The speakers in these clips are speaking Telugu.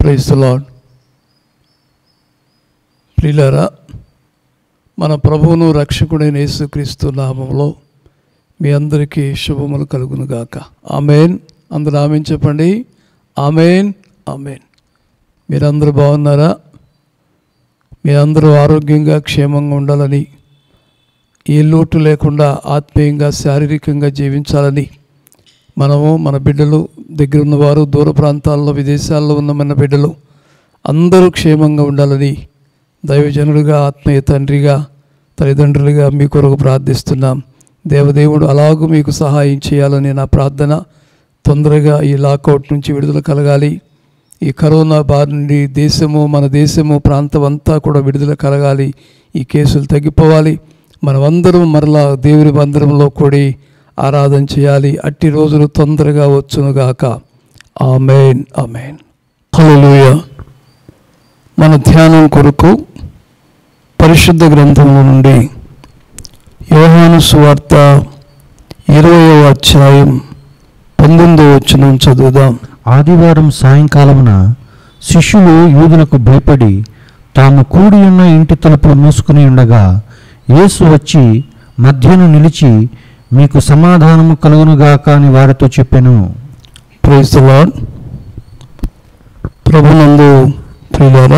Praise the lord. ప్రియులారా, మన ప్రభువును రక్షకుడైన యేసుక్రీస్తు నామములో మీ అందరికీ శుభములు కలుగును గాక. ఆమేన్. అందరూ ఆమేన్ చెప్పండి. ఆమేన్, ఆమేన్. మీరందరూ బాగున్నారా? మీరందరూ ఆరోగ్యంగా క్షేమంగా ఉండాలని, ఏ లోటు లేకుండా ఆత్మీయంగా శారీరకంగా జీవించాలని మనము, మన బిడ్డలు, దగ్గర ఉన్నవారు, దూర ప్రాంతాల్లో విదేశాల్లో ఉన్న మన బిడ్డలు అందరూ క్షేమంగా ఉండాలని దైవజనుడిగా, ఆత్మీయ తండ్రిగా, తల్లిదండ్రులుగా మీ కొరకు ప్రార్థిస్తున్నాం. దేవదేవుడు అలాగూ మీకు సహాయం చేయాలని నా ప్రార్థన. తొందరగా ఈ లాకౌట్ నుంచి విడుదల కలగాలి. ఈ కరోనా బారి నుండి మన దేశము ప్రాంతం అంతా కూడా విడుదల కలగాలి. ఈ కేసులు తగ్గిపోవాలి. మనమందరం మరలా దేవుని బంధంలో కూడి ఆరాధన చేయాలి. అట్టి రోజులు తొందరగా వచ్చునుగాక. ఆమేన్, ఆమేన్. హల్లెలూయా. మన ధ్యానం కొరకు పరిశుద్ధ గ్రంథంలో నుండి యోహాను సువార్త 20వ అధ్యాయం 19వ వచనం చదువుదాం. ఆదివారం సాయంకాలమున శిష్యులు యూదులకు భయపడి తాము కూడి ఉన్న ఇంటి తలుపులు మూసుకుని ఉండగా యేసు వచ్చి మధ్యను నిలిచి, మీకు సమాధానము కలుగునుగాక అని వారితో చెప్పెను. Praise the Lord. ప్రభునందు ప్రియులారా,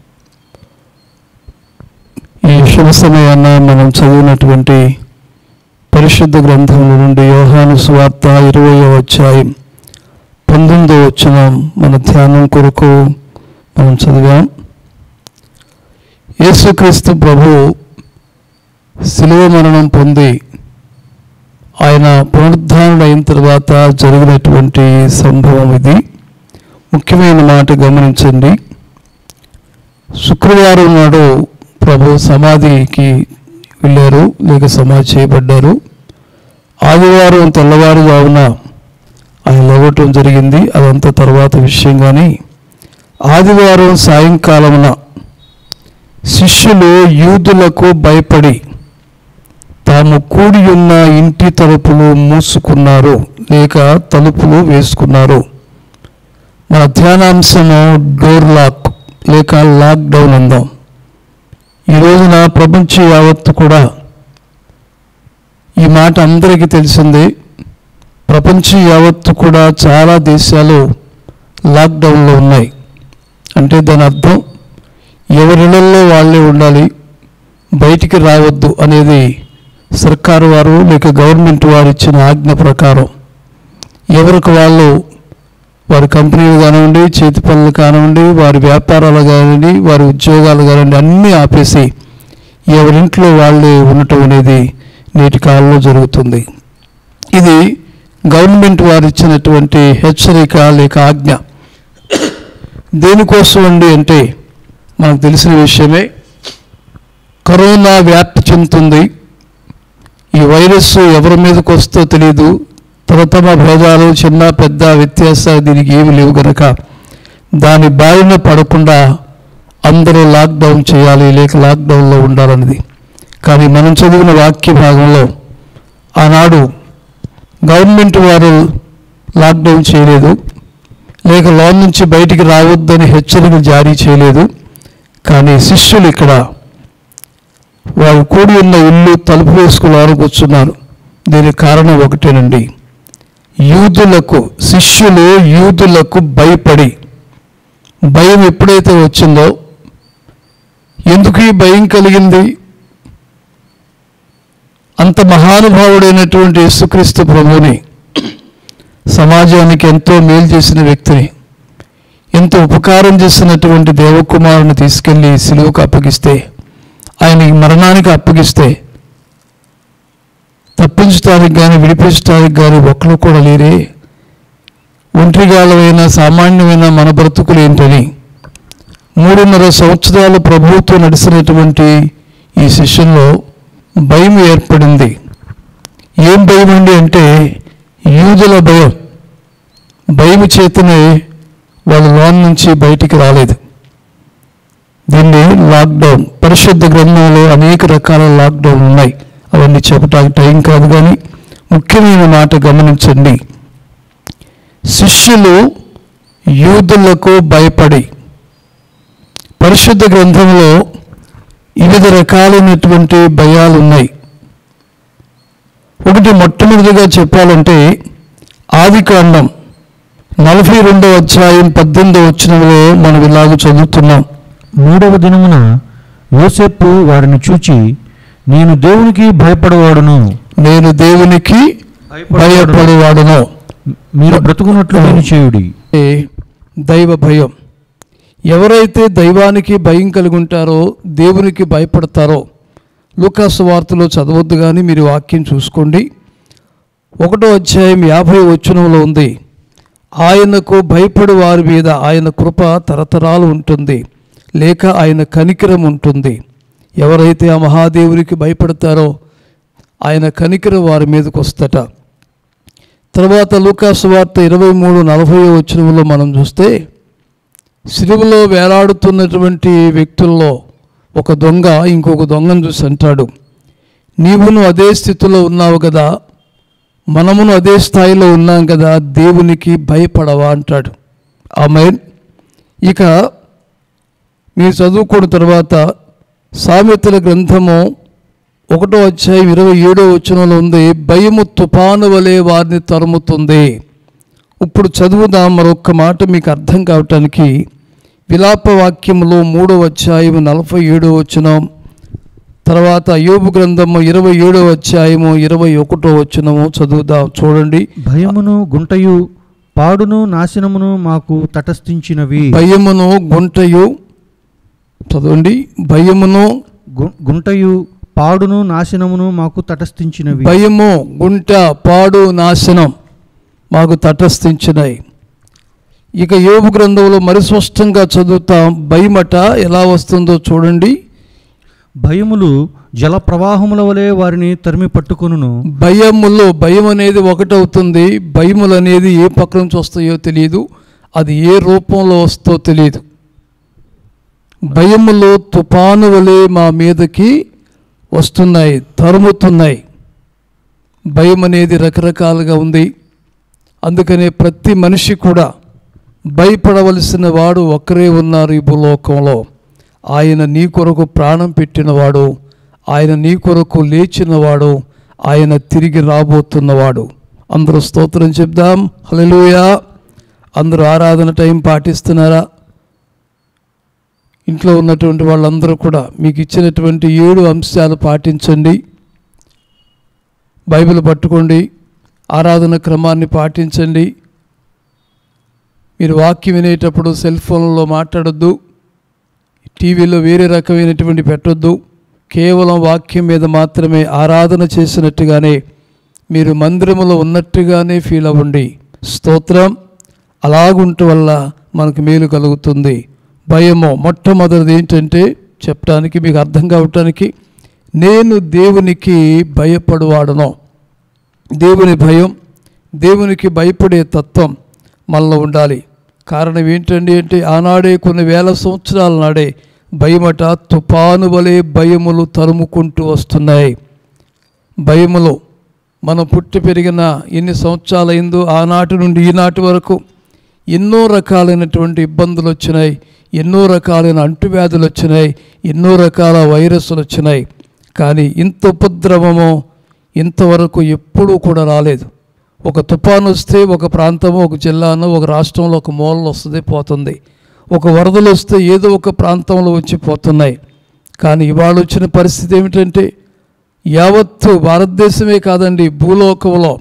ఈ శుభ సమయాన మనం చదివినటువంటి పరిశుద్ధ గ్రంథంలో నుండి యోహాను సువార్త 20వ అధ్యాయం 19వ వచనం మన ధ్యానం కొరకు మనం చదివాం. యేసుక్రీస్తు ప్రభు శిలువ మరణం పొంది ఆయన పునరుద్ధారణ అయిన తర్వాత జరిగినటువంటి సంభవం ఇది. ముఖ్యమైన మాట గమనించండి. శుక్రవారం నాడు ప్రభు సమాధికి వెళ్ళారు, లేక సమాధి చేయబడ్డారు. ఆదివారం తెల్లవారుజామున ఆయన లేవటం జరిగింది. అదంతా తర్వాత విషయం. కానీ ఆదివారం సాయంకాలమున శిష్యులు యూదులకు భయపడి తాము కూడి ఉన్న ఇంటి తలుపులు మూసుకున్నారు, లేక తలుపులు వేసుకున్నారు. మన ధ్యానాంశము డోర్ లాక్ లేక లాక్డౌన్ అందాం. ఈ రోజున ప్రపంచం యావత్తు కూడా ఈ మాట అందరికీ తెలిసిందే. ప్రపంచం యావత్తు కూడా చాలా దేశాలు లాక్డౌన్లో ఉన్నాయి. అంటే దాని అర్థం ఎవరిళ్లలో వాళ్ళే ఉండాలి, బయటికి రావద్దు అనేది సర్కారు వారు లేక గవర్నమెంట్ వారు ఇచ్చిన ఆజ్ఞ ప్రకారం ఎవరికి వాళ్ళు వారి కంపెనీలు కానివ్వండి, చేతి పనులు కానివ్వండి, వారి వ్యాపారాలు కానివ్వండి, వారి ఉద్యోగాలు కానివ్వండి, అన్నీ ఆపేసి ఎవరింట్లో వాళ్ళే ఉండటం అనేది నేటి కాలంలో జరుగుతుంది. ఇది గవర్నమెంట్ వారు ఇచ్చినటువంటి హెచ్చరిక లేక ఆజ్ఞ. దేనికోసం అంటే మనకు తెలిసిన విషయమే. కరోనా వ్యాప్తి చెందుతుంది. ఈ వైరస్ ఎవరి మీదకి వస్తుందో తెలియదు. తమ భేదాలు, చిన్న పెద్ద వ్యత్యాసాలు దీనికి ఏమి లేవు కనుక దాని బారిన పడకుండా అందరూ లాక్డౌన్ చేయాలి, లేక లాక్డౌన్లో ఉండాలన్నది. కానీ మనం చదివిన వాక్య భాగంలో ఆనాడు గవర్నమెంట్ వారు లాక్డౌన్ చేయలేదు, లేక లోన్ నుంచి బయటికి రావద్దని హెచ్చరిక జారీ చేయలేదు. కానీ శిష్యులు ఇక్కడ వారు కూడి ఉన్న ఇల్లు తలుపు వేసుకుని కూర్చున్నారు. దీనికి కారణం ఒకటేనండి. శిష్యులు యూదులకు భయపడి, భయం ఎప్పుడైతే వచ్చిందో, ఎందుకు ఈ భయం కలిగింది? అంత మహానుభావుడైనటువంటి యేసుక్రీస్తు ప్రభువుని, సమాజానికి ఎంతో మేలు చేసిన వ్యక్తిని, ఎంతో ఉపకారం చేసినటువంటి దేవకుమారుని తీసుకెళ్ళి సిలువకు అప్పగిస్తే, ఆయన మరణానికి అప్పగిస్తే తప్పించడానికి కానీ విడిపించడానికి కానీ ఒక్కరు కూడా లేరే. ఒంటరిగాలమైన సామాన్యమైన మన బ్రతుకులు ఏంటని 3.5 సంవత్సరాలు ప్రభువుతో నడిచినటువంటి ఈ శిష్యుల్లో భయం ఏర్పడింది. ఏం భయం అండి అంటే యూదుల భయం. భయం చేతనే వాళ్ళ లోన్ నుంచి బయటికి రాలేదు. దీన్ని లాక్డౌన్. పరిశుద్ధ గ్రంథంలో అనేక రకాల లాక్డౌన్ ఉన్నాయి. అవన్నీ చెప్పడానికి టైం కాదు. కానీ ముఖ్యమైన మాట గమనించండి. శిష్యులు యూదులకు భయపడి. పరిశుద్ధ గ్రంథంలో వివిధ రకాలైనటువంటి భయాలు ఉన్నాయి. ఒకటి మొట్టమొదటిగా చెప్పాలంటే ఆదికాండం 42వ అధ్యాయం 18వ వచనంలో మనం ఇలాగ చదువుతున్నాం. 3వ దినమున యోసేపు వారిని చూచి, నేను దేవునికి భయపడవాడును, నేను దేవునికి భయపడేవాడును, మీరు బ్రతుకున్నట్లు నేను చేయుడి. దైవ భయం. ఎవరైతే దైవానికి భయం కలిగి ఉంటారో, దేవునికి భయపడతారో, లూకాసు వార్తలో చదవద్దు కానీ మీరు వాక్యం చూసుకోండి. 1వ అధ్యాయం 50వ వచనంలో ఉంది, ఆయనకు భయపడి వారి మీద ఆయన కృప తరతరాలు ఉంటుంది, లేక ఆయన కనికరం ఉంటుంది. ఎవరైతే ఆ మహాదేవునికి భయపడతారో ఆయన కనికరం వారి మీదకి వస్తట. తర్వాత లూకాసు వార్త 23:40 వచనంలో మనం చూస్తే, సిలువలో వేలాడుతున్నటువంటి వ్యక్తుల్లో ఒక దొంగ ఇంకొక దొంగను చూసి అంటాడు, నీవును అదే స్థితిలో ఉన్నావు కదా, మనమును అదే స్థాయిలో ఉన్నాం కదా, దేవునికి భయపడవా అంటాడు. ఆమేన్. ఇక మీరు చదువుకున్న తర్వాత సామెతల గ్రంథము 1వ అధ్యాయం 27వ వచనంలో ఉంది, భయము తుఫాను వలె వారిని తరుముతుంది. ఇప్పుడు చదువుదాం మరొక్క మాట మీకు అర్థం కావటానికి. విలాప వాక్యములో 3వ అధ్యాయం 47వ వచనం, తర్వాత యోబు గ్రంథము 27వ అధ్యాయము 21వ వచనము చదువుదాం. చూడండి. భయమును గుంటయు పాడును నాశనమును మాకు తటస్థించినవి. భయమును గుంటయు, చదవండి, భయమును గుంటయు పాడును నాశనమును మాకు తటస్థించినవి. భయము, గుంట, పాడు, నాశనం మాకు తటస్థించినాయి. ఇక యోబు గ్రంథంలో మరి స్పష్టంగా చదువుతాం. భయమట ఎలా వస్తుందో చూడండి. భయములు జల ప్రవాహముల వలె వారిని తరిమి పట్టుకొనును. భయములు, భయం అనేది ఒకటవుతుంది. భయములు అనేది ఏ పక్క నుంచి వస్తాయో తెలియదు, అది ఏ రూపంలో వస్తో తెలియదు. భయములు తుఫాను వలె మా మీదకి వస్తున్నాయి, తరుముతున్నాయి. భయం అనేది రకరకాలుగా ఉంది. అందుకనే ప్రతి మనిషి కూడా భయపడవలసిన వాడు ఒక్కరే ఉన్నారు ఈ భూలోకంలో. ఆయన నీ కొరకు ప్రాణం పెట్టినవాడు, ఆయన నీ కొరకు లేచినవాడు, ఆయన తిరిగి రాబోతున్నవాడు. అందరూ స్తోత్రం చెప్దాం. హల్లెలూయా. అందరూ ఆరాధన టైం పాటిస్తున్నారా? ఇంట్లో ఉన్నటువంటి వాళ్ళందరూ కూడా మీకు ఇచ్చినటువంటి 7 అంశాలు పాటించండి. బైబిల్ పట్టుకోండి, ఆరాధన క్రమాన్ని పాటించండి. మీరు వాక్యం వినేటప్పుడు సెల్ ఫోన్లో మాట్లాడొద్దు, టీవీలో వేరే రకమైనటువంటి పెట్టొద్దు. కేవలం వాక్యం మీద మాత్రమే ఆరాధన చేసినట్టుగానే, మీరు మందిరములో ఉన్నట్టుగానే ఫీల్ అవ్వండి. స్తోత్రం. అలాగుంట వల్ల మనకు మేలు కలుగుతుంది. భయము మొట్టమొదటిది ఏంటంటే చెప్పడానికి మీకు అర్థం కావటానికి, నేను దేవునికి భయపడువాడను. దేవుని భయం, దేవునికి భయపడే తత్వం మనలో ఉండాలి. కారణం ఏంటండి అంటే, ఆనాడే కొన్ని వేల సంవత్సరాల నాడే భయమట తుఫాను వలె భయములు తరుముకుంటూ వస్తున్నాయి. భయములు మనం పుట్టి పెరిగిన ఎన్ని సంవత్సరాలైందో ఆనాటి నుండి ఈనాటి వరకు ఎన్నో రకాలైనటువంటి ఇబ్బందులు వచ్చినాయి, ఎన్నో రకాలైన అంటువ్యాధులు వచ్చినాయి, ఎన్నో రకాల వైరస్లు వచ్చినాయి. కానీ ఇంత ఉపద్రవము ఇంతవరకు ఎప్పుడూ కూడా రాలేదు. ఒక తుఫాను వస్తే ఒక ప్రాంతము, ఒక జిల్లాను, ఒక రాష్ట్రంలో ఒక మూలలో వస్తుంది, పోతుంది. ఒక వరదలు వస్తే ఏదో ఒక ప్రాంతంలో వచ్చి పోతున్నాయి. కానీ ఇవాళ వచ్చిన పరిస్థితి ఏమిటంటే, యావత్తు భారతదేశమే కాదండి, భూలోకంలో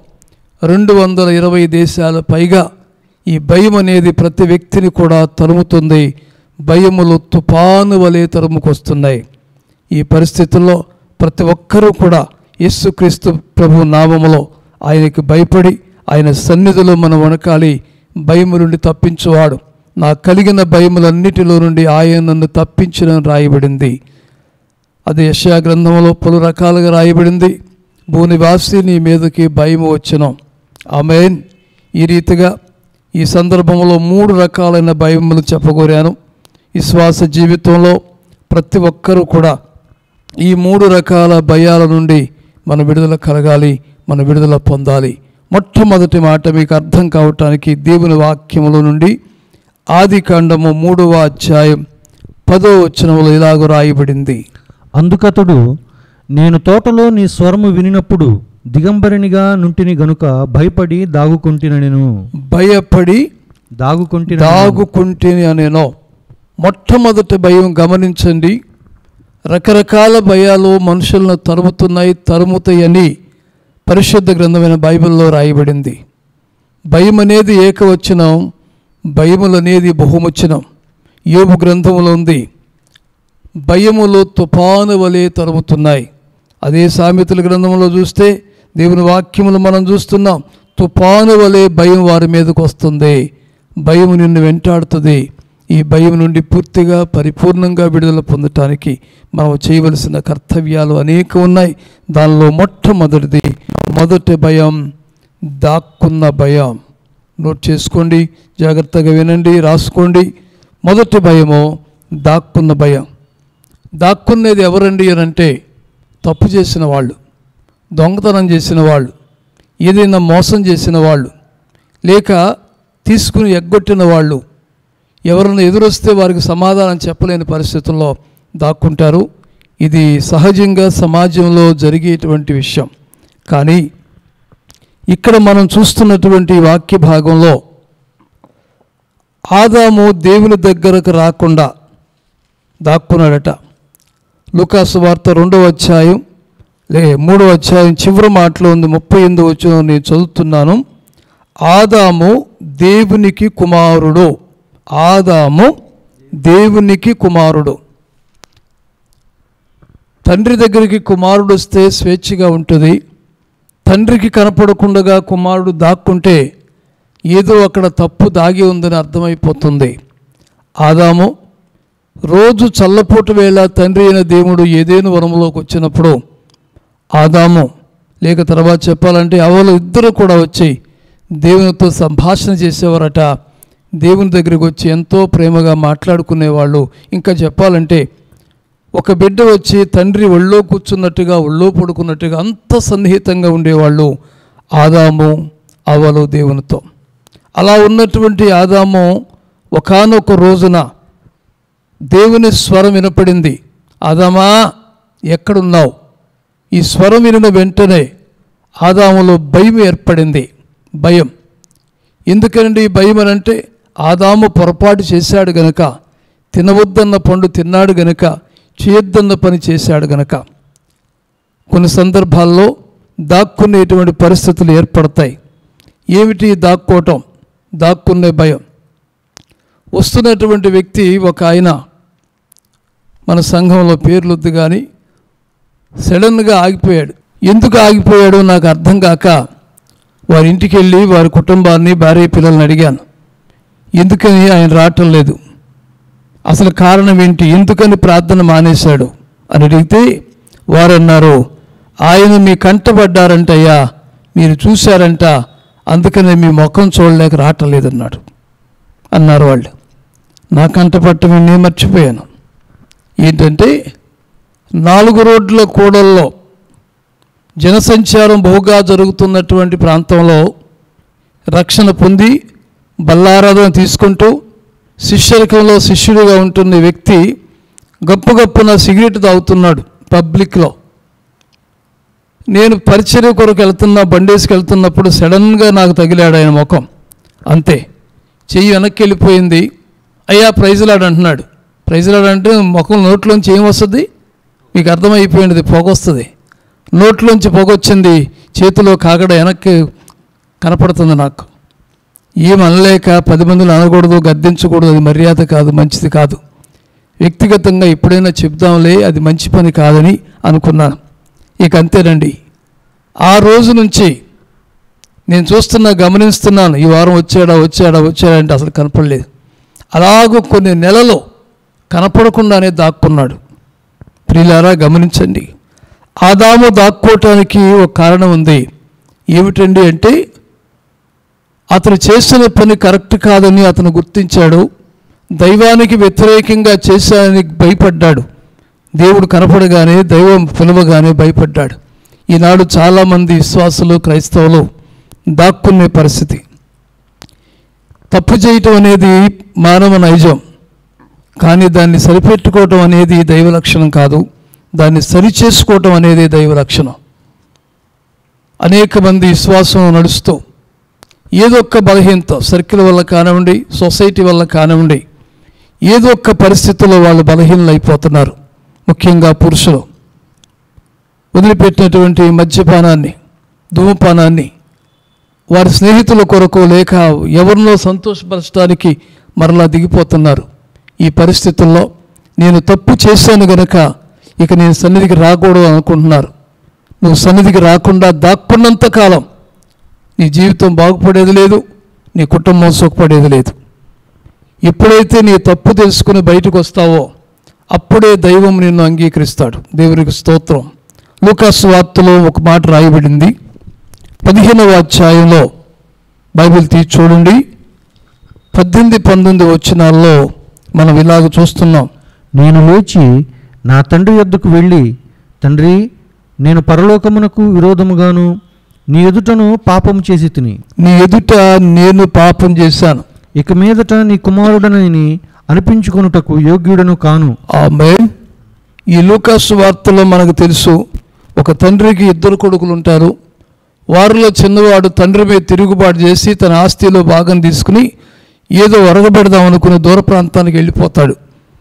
220 దేశాల పైగా ఈ భయం అనేది ప్రతి వ్యక్తిని కూడా తరుముతుంది. భయములు తుఫాను వలె తరుముకొస్తున్నాయి. ఈ పరిస్థితుల్లో ప్రతి ఒక్కరూ కూడా యేసుక్రీస్తు ప్రభు నామములో ఆయనకి భయపడి ఆయన సన్నిధిలో మనం వణకాలి. భయము నుండి తప్పించువాడు, నా కలిగిన భయములన్నిటిలో నుండి ఆయన నన్ను తప్పించిన రాయబడింది. అది యెషయా గ్రంథంలో పలు రకాలుగా రాయబడింది. భూనివాసి నీ మీదకి భయము వచ్చును. ఆమేన్. ఈ రీతిగా ఈ సందర్భంలో 3 రకాలైన భయములు చెప్పగోరాను. విశ్వాస జీవితంలో ప్రతి ఒక్కరూ కూడా ఈ 3 రకాల భయాల నుండి మన విడుదల కలగాలి, మన విడుదల పొందాలి. మొట్టమొదటి మాట మీకు అర్థం కావటానికి దేవుని వాక్యములో నుండి ఆదికాండము 3వ అధ్యాయం 10వ వచనంలో ఇలాగ రాయబడింది. అందుకతడు, నేను తోటలో నీ స్వరము వినినప్పుడు దిగంబరినిగా నుంటిని గనుక భయపడి దాగుకుంటినెను. భయపడి దాగుకుంటిని అనేనో. మొట్టమొదటి భయం గమనించండి. రకరకాల భయాలు మనుషులను తరుముతాయని పరిశుద్ధ గ్రంథమైన బైబిల్లో రాయబడింది. భయం అనేది ఏకవచనం, భయములు అనేది బహువచనం. యోబు గ్రంథంలో ఉంది, భయములు తుఫాను వలె తరుముతున్నాయి. అదే సామెతల గ్రంథంలో చూస్తే దేవుని వాక్యములు మనం చూస్తున్నాం. తుఫాను వలె భయం వారి మీదకు వస్తుంది, భయం నిన్ను వెంటాడుతుంది. ఈ భయం నుండి పూర్తిగా పరిపూర్ణంగా విడుదల పొందటానికి మనం చేయవలసిన కర్తవ్యాలు అనేక ఉన్నాయి. దానిలో మొదటి భయం దాక్కున్న భయం. నోట్ చేసుకోండి, జాగ్రత్తగా వినండి, రాసుకోండి. మొదటి భయము దాక్కున్న భయం. దాక్కునేది ఎవరండి అని అంటే, తప్పు చేసిన వాళ్ళు, దొంగతనం చేసిన వాళ్ళు, ఏదైనా మోసం చేసిన వాళ్ళు, లేక తీసుకుని ఎగ్గొట్టిన వాళ్ళు, ఎవరైనా ఎదురొస్తే వారికి సమాధానం చెప్పలేని పరిస్థితుల్లో దాక్కుంటారు. ఇది సహజంగా సమాజంలో జరిగేటువంటి విషయం. కానీ ఇక్కడ మనం చూస్తున్నటువంటి వాక్య భాగంలో ఆదాము దేవుని దగ్గరకు రాకుండా దాక్కున్నాడట. లూకాసు వార్త 2వ అధ్యాయం 3వ అధ్యాయం చివరి మాటలో ఉంది, 38వ వచనం నేను చదువుతున్నాను. ఆదాము దేవునికి కుమారుడు. ఆదాము దేవునికి కుమారుడు. తండ్రి దగ్గరికి కుమారుడు వస్తే స్వేచ్ఛగా ఉంటుంది. తండ్రికి కనపడకుండా కుమారుడు దాక్కుంటే ఏదో అక్కడ తప్పు దాగి ఉందని అర్థమైపోతుంది. ఆదాము రోజు చల్లపూట వేళ తండ్రి అయిన దేవుడు ఏదేను వనములోకి వచ్చినప్పుడు ఆదాము, లేక తర్వాత చెప్పాలంటే అవలు ఇద్దరు కూడా వచ్చి దేవునితో సంభాషణ చేసేవారట. దేవుని దగ్గరికి వచ్చి ఎంతో ప్రేమగా మాట్లాడుకునేవాళ్ళు. ఇంకా చెప్పాలంటే ఒక బిడ్డ వచ్చి తండ్రి ఒళ్ళో కూర్చున్నట్టుగా, ఒళ్ళో పడుకున్నట్టుగా అంత సన్నిహితంగా ఉండేవాళ్ళు ఆదాము అవలు దేవునితో. అలా ఉన్నటువంటి ఆదాము ఒకానొక రోజున దేవుని స్వరం వినపడింది. ఆదామా ఎక్కడున్నావు? ఈ స్వరం వినిన వెంటనే ఆదాములో భయం ఏర్పడింది. భయం ఎందుకనండి భయం అనంటే, ఆదాము పొరపాటు చేశాడు గనక, తినవద్దన్న పండు తిన్నాడు గనక, చేయొద్దన్న పని చేశాడు గనక. కొన్ని సందర్భాల్లో దాక్కునేటువంటి పరిస్థితులు ఏర్పడతాయి. ఏమిటి దాక్కోవటం? దాక్కునే భయం. వస్తున్నటువంటి వ్యక్తి ఒక ఆయన మన సంఘంలో పేర్లొద్దు కానీ సడన్గా ఆగిపోయాడు. ఎందుకు ఆగిపోయాడో నాకు అర్థం కాక వారి ఇంటికి వెళ్ళి వారి కుటుంబాన్ని, భార్య పిల్లల్ని అడిగాను, ఎందుకని ఆయన రావటం లేదు, అసలు కారణం ఏంటి, ఎందుకని ప్రార్థన మానేశాడు అని అడిగితే వారు అన్నారు, ఆయన మీ కంటపడ్డారంటయ్యా, మీరు చూశారంట, అందుకనే మీ ముఖం చూడలేక రావటం లేదన్నాడు అన్నారు వాళ్ళు. నా కంటపట్టమే నేను మర్చిపోయాను. ఏంటంటే 4 రోడ్ల కూడల్లో జనసంచారం బహుగా జరుగుతున్నటువంటి ప్రాంతంలో రక్షణ పొంది బల్లారాధన తీసుకుంటూ శిష్యరికంలో శిష్యుడిగా ఉంటున్న వ్యక్తి గప్పున సిగరెట్ తాగుతున్నాడు పబ్లిక్లో. నేను పరిచర్య కొరకు వెళ్తున్నా, బండేసుకు వెళ్తున్నప్పుడు సడన్గా నాకు తగిలాడు ఆయన ముఖం. అంతే, చెయ్యి వెనక్కి వెళ్ళిపోయింది. అయ్యా ప్రైజ్లాడు అంటున్నాడు. ప్రైజ్లాడు అంటే ముఖం నోట్లోంచి ఏం వస్తుంది మీకు అర్థమైపోయింది, పొగ వస్తుంది. నోట్లోంచి పొగ వచ్చింది, చేతిలో కాగడ వెనక్కి కనపడుతుంది. నాకు ఏమనలేక 10 మందిని అనకూడదు, గద్దించకూడదు, అది మర్యాద కాదు, మంచిది కాదు. వ్యక్తిగతంగా ఎప్పుడైనా చెప్దాంలే, అది మంచి పని కాదని అనుకున్నాను. ఇక అంతేనండి. ఆ రోజు నుంచి నేను గమనిస్తున్నాను, ఈ వారం వచ్చాడంటే అసలు కనపడలేదు. అలాగూ కొన్ని నెలలు కనపడకుండానే దాక్కున్నాడు. ప్రియులారా గమనించండి, ఆదాము దాక్కోవటానికి ఒక కారణం ఉంది. ఏమిటండి అంటే, అతను చేసిన పని కరెక్ట్ కాదని అతను గుర్తించాడు. దైవానికి వ్యతిరేకంగా చేశానని భయపడ్డాడు. దేవుడు కనపడగానే, దైవం పిలవగానే భయపడ్డాడు. ఈనాడు చాలామంది విశ్వాసులు, క్రైస్తవులు దాక్కునే పరిస్థితి. తప్పు చేయటం అనేది మానవ నైజం, కానీ దాన్ని సరిపెట్టుకోవటం అనేది దైవ లక్షణం కాదు. దాన్ని సరిచేసుకోవటం అనేది దైవ లక్షణం. అనేక మంది విశ్వాసం నడుస్తూ ఏదో ఒక్క బలహీనత, సర్కిల్ వల్ల కానివ్వండి, సొసైటీ వల్ల కానివ్వండి, ఏదో ఒక్క పరిస్థితుల్లో వాళ్ళు బలహీనలు అయిపోతున్నారు. ముఖ్యంగా పురుషులు వదిలిపెట్టినటువంటి మద్యపానాన్ని, ధూమపానాన్ని వారి స్నేహితుల కొరకు లేక ఎవరినో సంతోషపరచడానికి మరలా దిగిపోతున్నారు. ఈ పరిస్థితుల్లో నేను తప్పు చేశాను గనక ఇక నేను సన్నిధికి రాకూడదు అనుకుంటున్నారు. నువ్వు సన్నిధికి రాకుండా దాక్కున్నంత కాలం నీ జీవితం బాగుపడేది లేదు, నీ కుటుంబం సుఖపడేది లేదు. ఎప్పుడైతే నీ తప్పు తెలుసుకుని బయటకు వస్తావో అప్పుడే దైవం నిన్ను అంగీకరిస్తాడు. దేవునికి స్తోత్రం. లూకాసు వార్తలో ఒక మాట రాయబడింది, 15వ అధ్యాయంలో బైబిల్ తీసి చూడండి, 18-19 వచనాల్లో మనం ఇలాగ చూస్తున్నాం. నేను లేచి నా తండ్రి యొద్దకు వెళ్ళి, తండ్రి, నేను పరలోకమునకు విరోధముగాను నీ ఎదుటను పాపం చేసి తిని, నీ ఎదుట నేను పాపం చేశాను, ఇక మీదట నీ కుమారుడనని అనిపించుకొనుటకు యోగ్యుడను కాను. ఆమేన్. ఈ లూకాసు వార్తలో మనకు తెలుసు, ఒక తండ్రికి 2 కొడుకులు ఉంటారు. వారిలో చిన్నవాడు తండ్రి మీద తిరుగుబాటు చేసి తన ఆస్తిలో భాగం తీసుకుని ఏదో ఒరగబెడదాం అనుకుని దూర ప్రాంతానికి వెళ్ళిపోతాడు.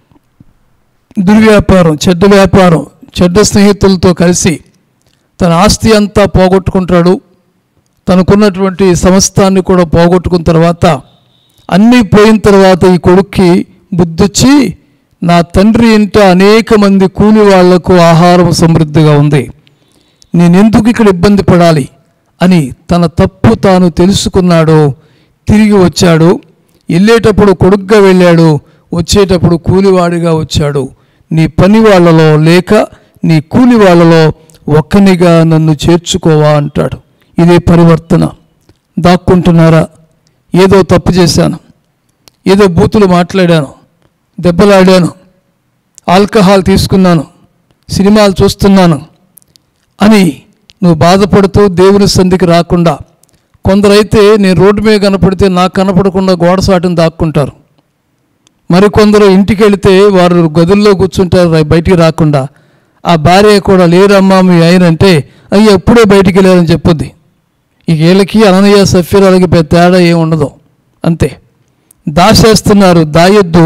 దుర్వ్యాపారం, చెడ్డ వ్యాపారం, చెడ్డ స్నేహితులతో కలిసి తన ఆస్తి అంతా పోగొట్టుకుంటాడు. తనకున్నటువంటి సమస్తాన్ని కూడా పోగొట్టుకున్న తర్వాత, అన్నీ పోయిన తర్వాత ఈ కొడుక్కి బుద్ధొచ్చి, నా తండ్రి ఇంట అనేక మంది కూలి వాళ్లకు ఆహారం సమృద్ధిగా ఉంది, నేనెందుకు ఇక్కడ ఇబ్బంది పడాలి అని తన తప్పు తాను తెలుసుకున్నాడు. తిరిగి వచ్చాడు. వెళ్ళేటప్పుడు కొడుకుగా వెళ్ళాడు, వచ్చేటప్పుడు కూలివాడిగా వచ్చాడు. నీ పని వాళ్ళలో లేక నీ కూలి వాళ్ళలో ఒక్కనిగా నన్ను చేర్చుకోవా అంటాడు. ఇదే పరివర్తన. దాక్కుంటున్నారా? ఏదో తప్పు చేశాను, ఏదో బూతులు మాట్లాడాను, దెబ్బలాడాను, ఆల్కహాల్ తీసుకున్నాను, సినిమాలు చూస్తున్నాను అని నువ్వు బాధపడుతూ దేవుని సంధికి రాకుండా, కొందరైతే నేను రోడ్డు మీద కనపడితే నాకు కనపడకుండా గోడసాటును దాక్కుంటారు. మరికొందరు ఇంటికి వెళితే వారు గదుల్లో కూర్చుంటారు బయటికి రాకుండా. ఆ భార్య కూడా, లేరమ్మా మీ ఆయన అంటే, అయ్యి ఎప్పుడే బయటికి వెళ్ళారని చెప్పొద్ది. ఈ వీళ్ళకి అననయ్య సఫీరాలకి పెద్ద తేడా ఏమి ఉండదు, అంతే. దాచేస్తున్నారు. దాయొద్దు.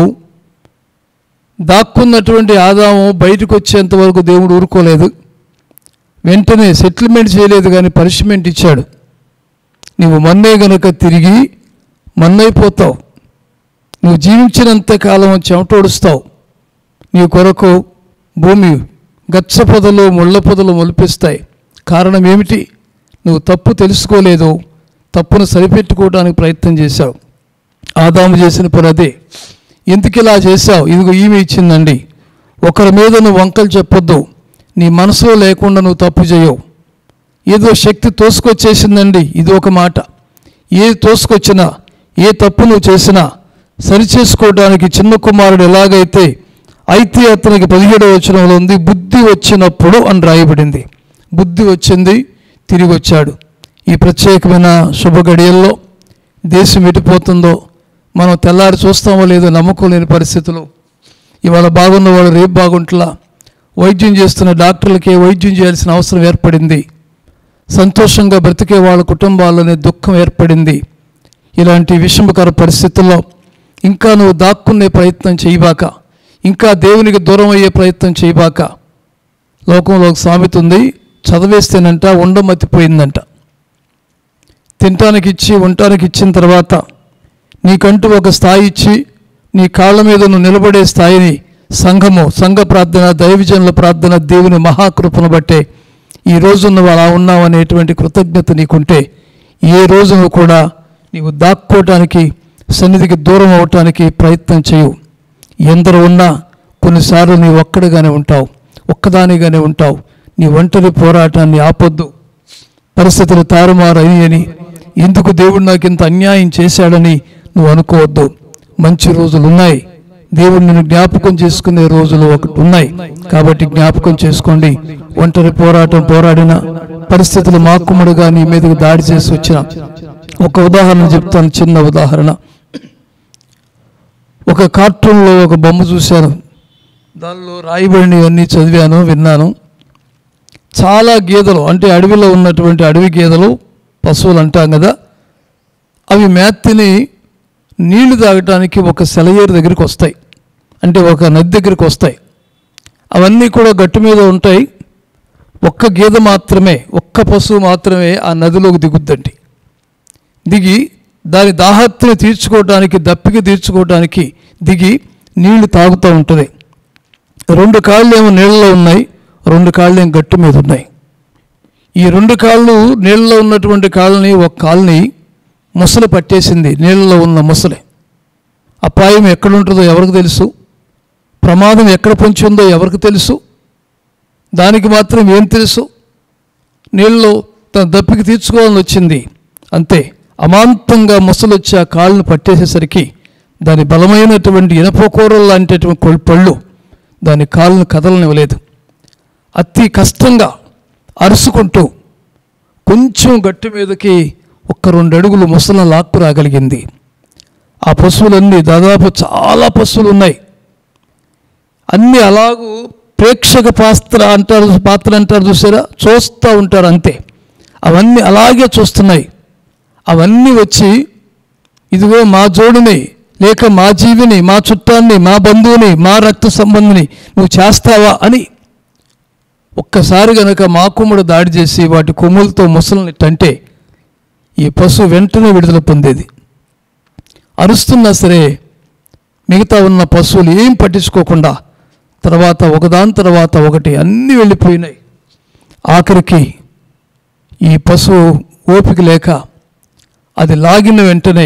దాక్కున్నటువంటి ఆదాము బయటకు వచ్చేంత వరకు దేవుడు ఊరుకోలేదు. వెంటనే సెటిల్మెంట్ చేయలేదు, కానీ పనిష్మెంట్ ఇచ్చాడు. నువ్వు మన్నే గనుక తిరిగి మన్నైపోతావు. నువ్వు జీవించినంత కాలం చెమటోడుస్తావు. నీ కొరకు భూమి గచ్చ పొదలు ముళ్ళ పొదలు మొలిపిస్తాయి. కారణం ఏమిటి? నువ్వు తప్పు తెలుసుకోలేదు, తప్పును సరిపెట్టుకోవడానికి ప్రయత్నం చేశావు. ఆదాము చేసిన పని అదే. ఎందుకు ఇలా చేశావు? ఇదిగో ఈమె ఇచ్చిందండి. ఒకరి మీద నువ్వు వంకలు చెప్పొద్దు. నీ మనసులో లేకుండా నువ్వు తప్పు చేయవు. ఏదో శక్తి తోసుకొచ్చేసిందండి, ఇది ఒక మాట. ఏది తోసుకొచ్చినా, ఏ తప్పు నువ్వు చేసినా సరిచేసుకోవడానికి చిన్న కుమారుడు ఎలాగైతే అయితే అతనికి 17వ వచనంలో ఉంది, బుద్ధి వచ్చినప్పుడు అని రాయబడింది. బుద్ధి వచ్చింది, తిరిగి వచ్చాడు. ఈ ప్రత్యేకమైన శుభ గడియల్లో దేశం ఎటుపోతుందో మనం తెల్లారి చూస్తామో లేదో నమ్మకం లేని పరిస్థితులు. ఇవాళ బాగున్నవాడు రేపు బాగుంటలా, వైద్యం చేస్తున్న డాక్టర్లకే వైద్యం చేయాల్సిన అవసరం ఏర్పడింది. సంతోషంగా బ్రతికే వాళ్ళ కుటుంబాల్లోనే దుఃఖం ఏర్పడింది. ఇలాంటి విషమకర పరిస్థితుల్లో ఇంకా నువ్వు దాక్కునే ప్రయత్నం చేయబాక, ఇంకా దేవునికి దూరం అయ్యే ప్రయత్నం చేయబాక. లోకంలో ఒక సామెత ఉంది, చదివేస్తేనంట ఉండమతిపోయిందంట. తినటానికి ఇచ్చి ఉండటానికి ఇచ్చిన తర్వాత నీకంటూ ఒక స్థాయి ఇచ్చి నీ కాళ్ళ మీద నువ్వు నిలబడే స్థాయిని సంఘము, సంఘ ప్రార్థన, దైవజనుల ప్రార్థన, దేవుని మహాకృపను బట్టే ఈ రోజు నువ్వు అలా ఉన్నావు అనేటువంటి కృతజ్ఞత నీకుంటే ఏ రోజును కూడా నీవు దాక్కోవటానికి, సన్నిధికి దూరం అవటానికి ప్రయత్నం చేయవు. ఎందరూ ఉన్నా కొన్నిసార్లు నీ ఒక్కడిగానే ఉంటావు, ఒక్కదానిగానే ఉంటావు. నీ ఒంటరి పోరాటాన్ని ఆపొద్దు. పరిస్థితులు తారుమారు అయ్యని, ఎందుకు దేవుడు నాకు ఇంత అన్యాయం చేశాడని నువ్వు అనుకోవద్దు. మంచి రోజులు ఉన్నాయి. దేవుడు నిన్ను జ్ఞాపకం చేసుకునే రోజులు ఒకటి ఉన్నాయి. కాబట్టి జ్ఞాపకం చేసుకోండి. ఒంటరి పోరాటం పోరాడిన పరిస్థితులు మాకుమ్మడిగా నీ మీదకి దాడి చేసి వచ్చిన ఒక ఉదాహరణ చెప్తాను, చిన్న ఉదాహరణ. ఒక కార్టూన్లో ఒక బొమ్మ చూశాను, దానిలో రాయబడినవన్నీ చదివాను, విన్నాను. చాలా గేదెలు, అంటే అడవిలో ఉన్నటువంటి అడవి గేదెలు, పశువులు అంటాం కదా, అవి మేత్తిని నీళ్లు తాగటానికి ఒక సెలయేరు దగ్గరికి వస్తాయి, అంటే ఒక నది దగ్గరికి వస్తాయి. అవన్నీ కూడా గట్టు మీద ఉంటాయి. ఒక్క గేదె మాత్రమే, ఒక్క పశువు మాత్రమే ఆ నదిలోకి దిగుద్దండి. దిగి దాని దాహత్తుని తీర్చుకోవడానికి, దప్పిక తీర్చుకోవడానికి దిగి నీళ్లు తాగుతూ ఉంటుంది. 2 కాళ్ళు ఏమో నీళ్ళలో ఉన్నాయి, 2 కాళ్ళు ఏమో గట్టు మీద ఉన్నాయి. ఈ 2 కాళ్ళు నీళ్ళలో ఉన్నటువంటి కాళ్ళని, ఒక కాళ్ళని ముసలి పట్టేసింది. నీళ్ళలో ఉన్న ముసలి. అపాయం ఎక్కడుంటుందో ఎవరికి తెలుసు, ప్రమాదం ఎక్కడ పొంచి ఉందో ఎవరికి తెలుసు. దానికి మాత్రం ఏం తెలుసు, నీళ్ళలో తన దప్పికి తీర్చుకోవాలని వచ్చింది అంతే. అమాంతంగా ముసలు వచ్చి ఆ కాళ్ళను పట్టేసేసరికి దాని బలమైనటువంటి ఇనపకూరలు లాంటిటువంటి పళ్ళు దాని కాళ్ళను కదలనివ్వలేదు. అతి కష్టంగా అరుసుకుంటూ కొంచెం గట్టి మీదకి 1-2 అడుగులు ముసలను లాక్కు రాగలిగింది. ఆ పశువులన్నీ దాదాపు చాలా పశువులు ఉన్నాయి. అన్నీ అలాగూ ప్రేక్షక పాత్ర అంటారు చూసారా, చూస్తూ ఉంటారు అంతే. అవన్నీ అలాగే చూస్తున్నాయి. అవన్నీ వచ్చి ఇదిగో మా జోడిని, లేక మా జీవిని, మా చుట్టాన్ని, మా బంధువుని, మా రక్త సంబంధిని నువ్వు చేస్తావా అని ఒక్కసారి గనక మా కొమ్ముడు దాడి చేసి వాటి కొమ్ములతో ముసలిని టంటే ఈ పశువు వెంటనే విడుదల పొందేది. అరుస్తున్నా సరే మిగతా ఉన్న పశువులు ఏం పట్టించుకోకుండా తర్వాత ఒకదాని తర్వాత ఒకటి అన్నీ వెళ్ళిపోయినాయి. ఆఖరికి ఈ పశువు ఓపిక లేక అది లాగిన వెంటనే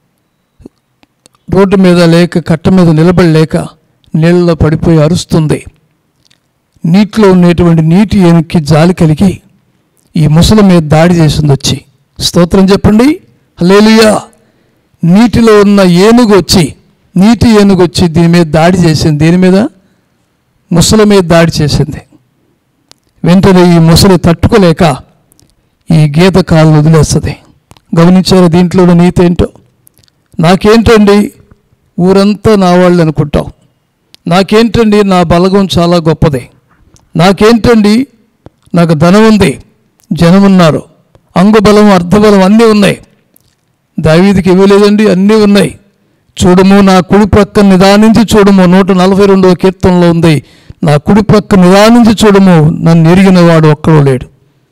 రోడ్డు మీద లేక కట్ట మీద నిలబడలేక నీళ్ళలో పడిపోయి అరుస్తుంది. నీటిలో ఉండేటువంటి నీటి ఏనుగుకి జాలి కలిగి ఈ ముసలి మీద దాడి చేసింది వచ్చి. స్తోత్రం చెప్పండి, హల్లెలూయా. నీటిలో ఉన్న ఏనుగు వచ్చి, నీటి ఏనుగు వచ్చి దీని మీద దాడి చేసింది. దీని మీద, ముసలి మీద దాడి చేసింది. వెంటనే ఈ ముసలి తట్టుకోలేక ఈ గీత కాళ్ళు వదిలేస్తుంది. గమనించారు దీంట్లో నీతి ఏంటో? నాకేంటండి ఊరంతా నా వాళ్ళు అనుకుంటాం, నాకేంటండి నా బలగం చాలా గొప్పది, నాకేంటండి నాకు ధనం ఉంది, జనం ఉన్నారు, అంగుబలం అర్ధబలం అన్నీ ఉన్నాయి. దావీదుకి ఇవ్వలేదండి, అన్నీ ఉన్నాయి. చూడము నా కుడి ప్రక్క నిదానించి చూడము, 142వ కీర్తనలో ఉంది, నా కుడి ప్రక్క నిదానించి చూడము, నన్ను ఎరిగిన వాడు ఒక్కడూ లేడు.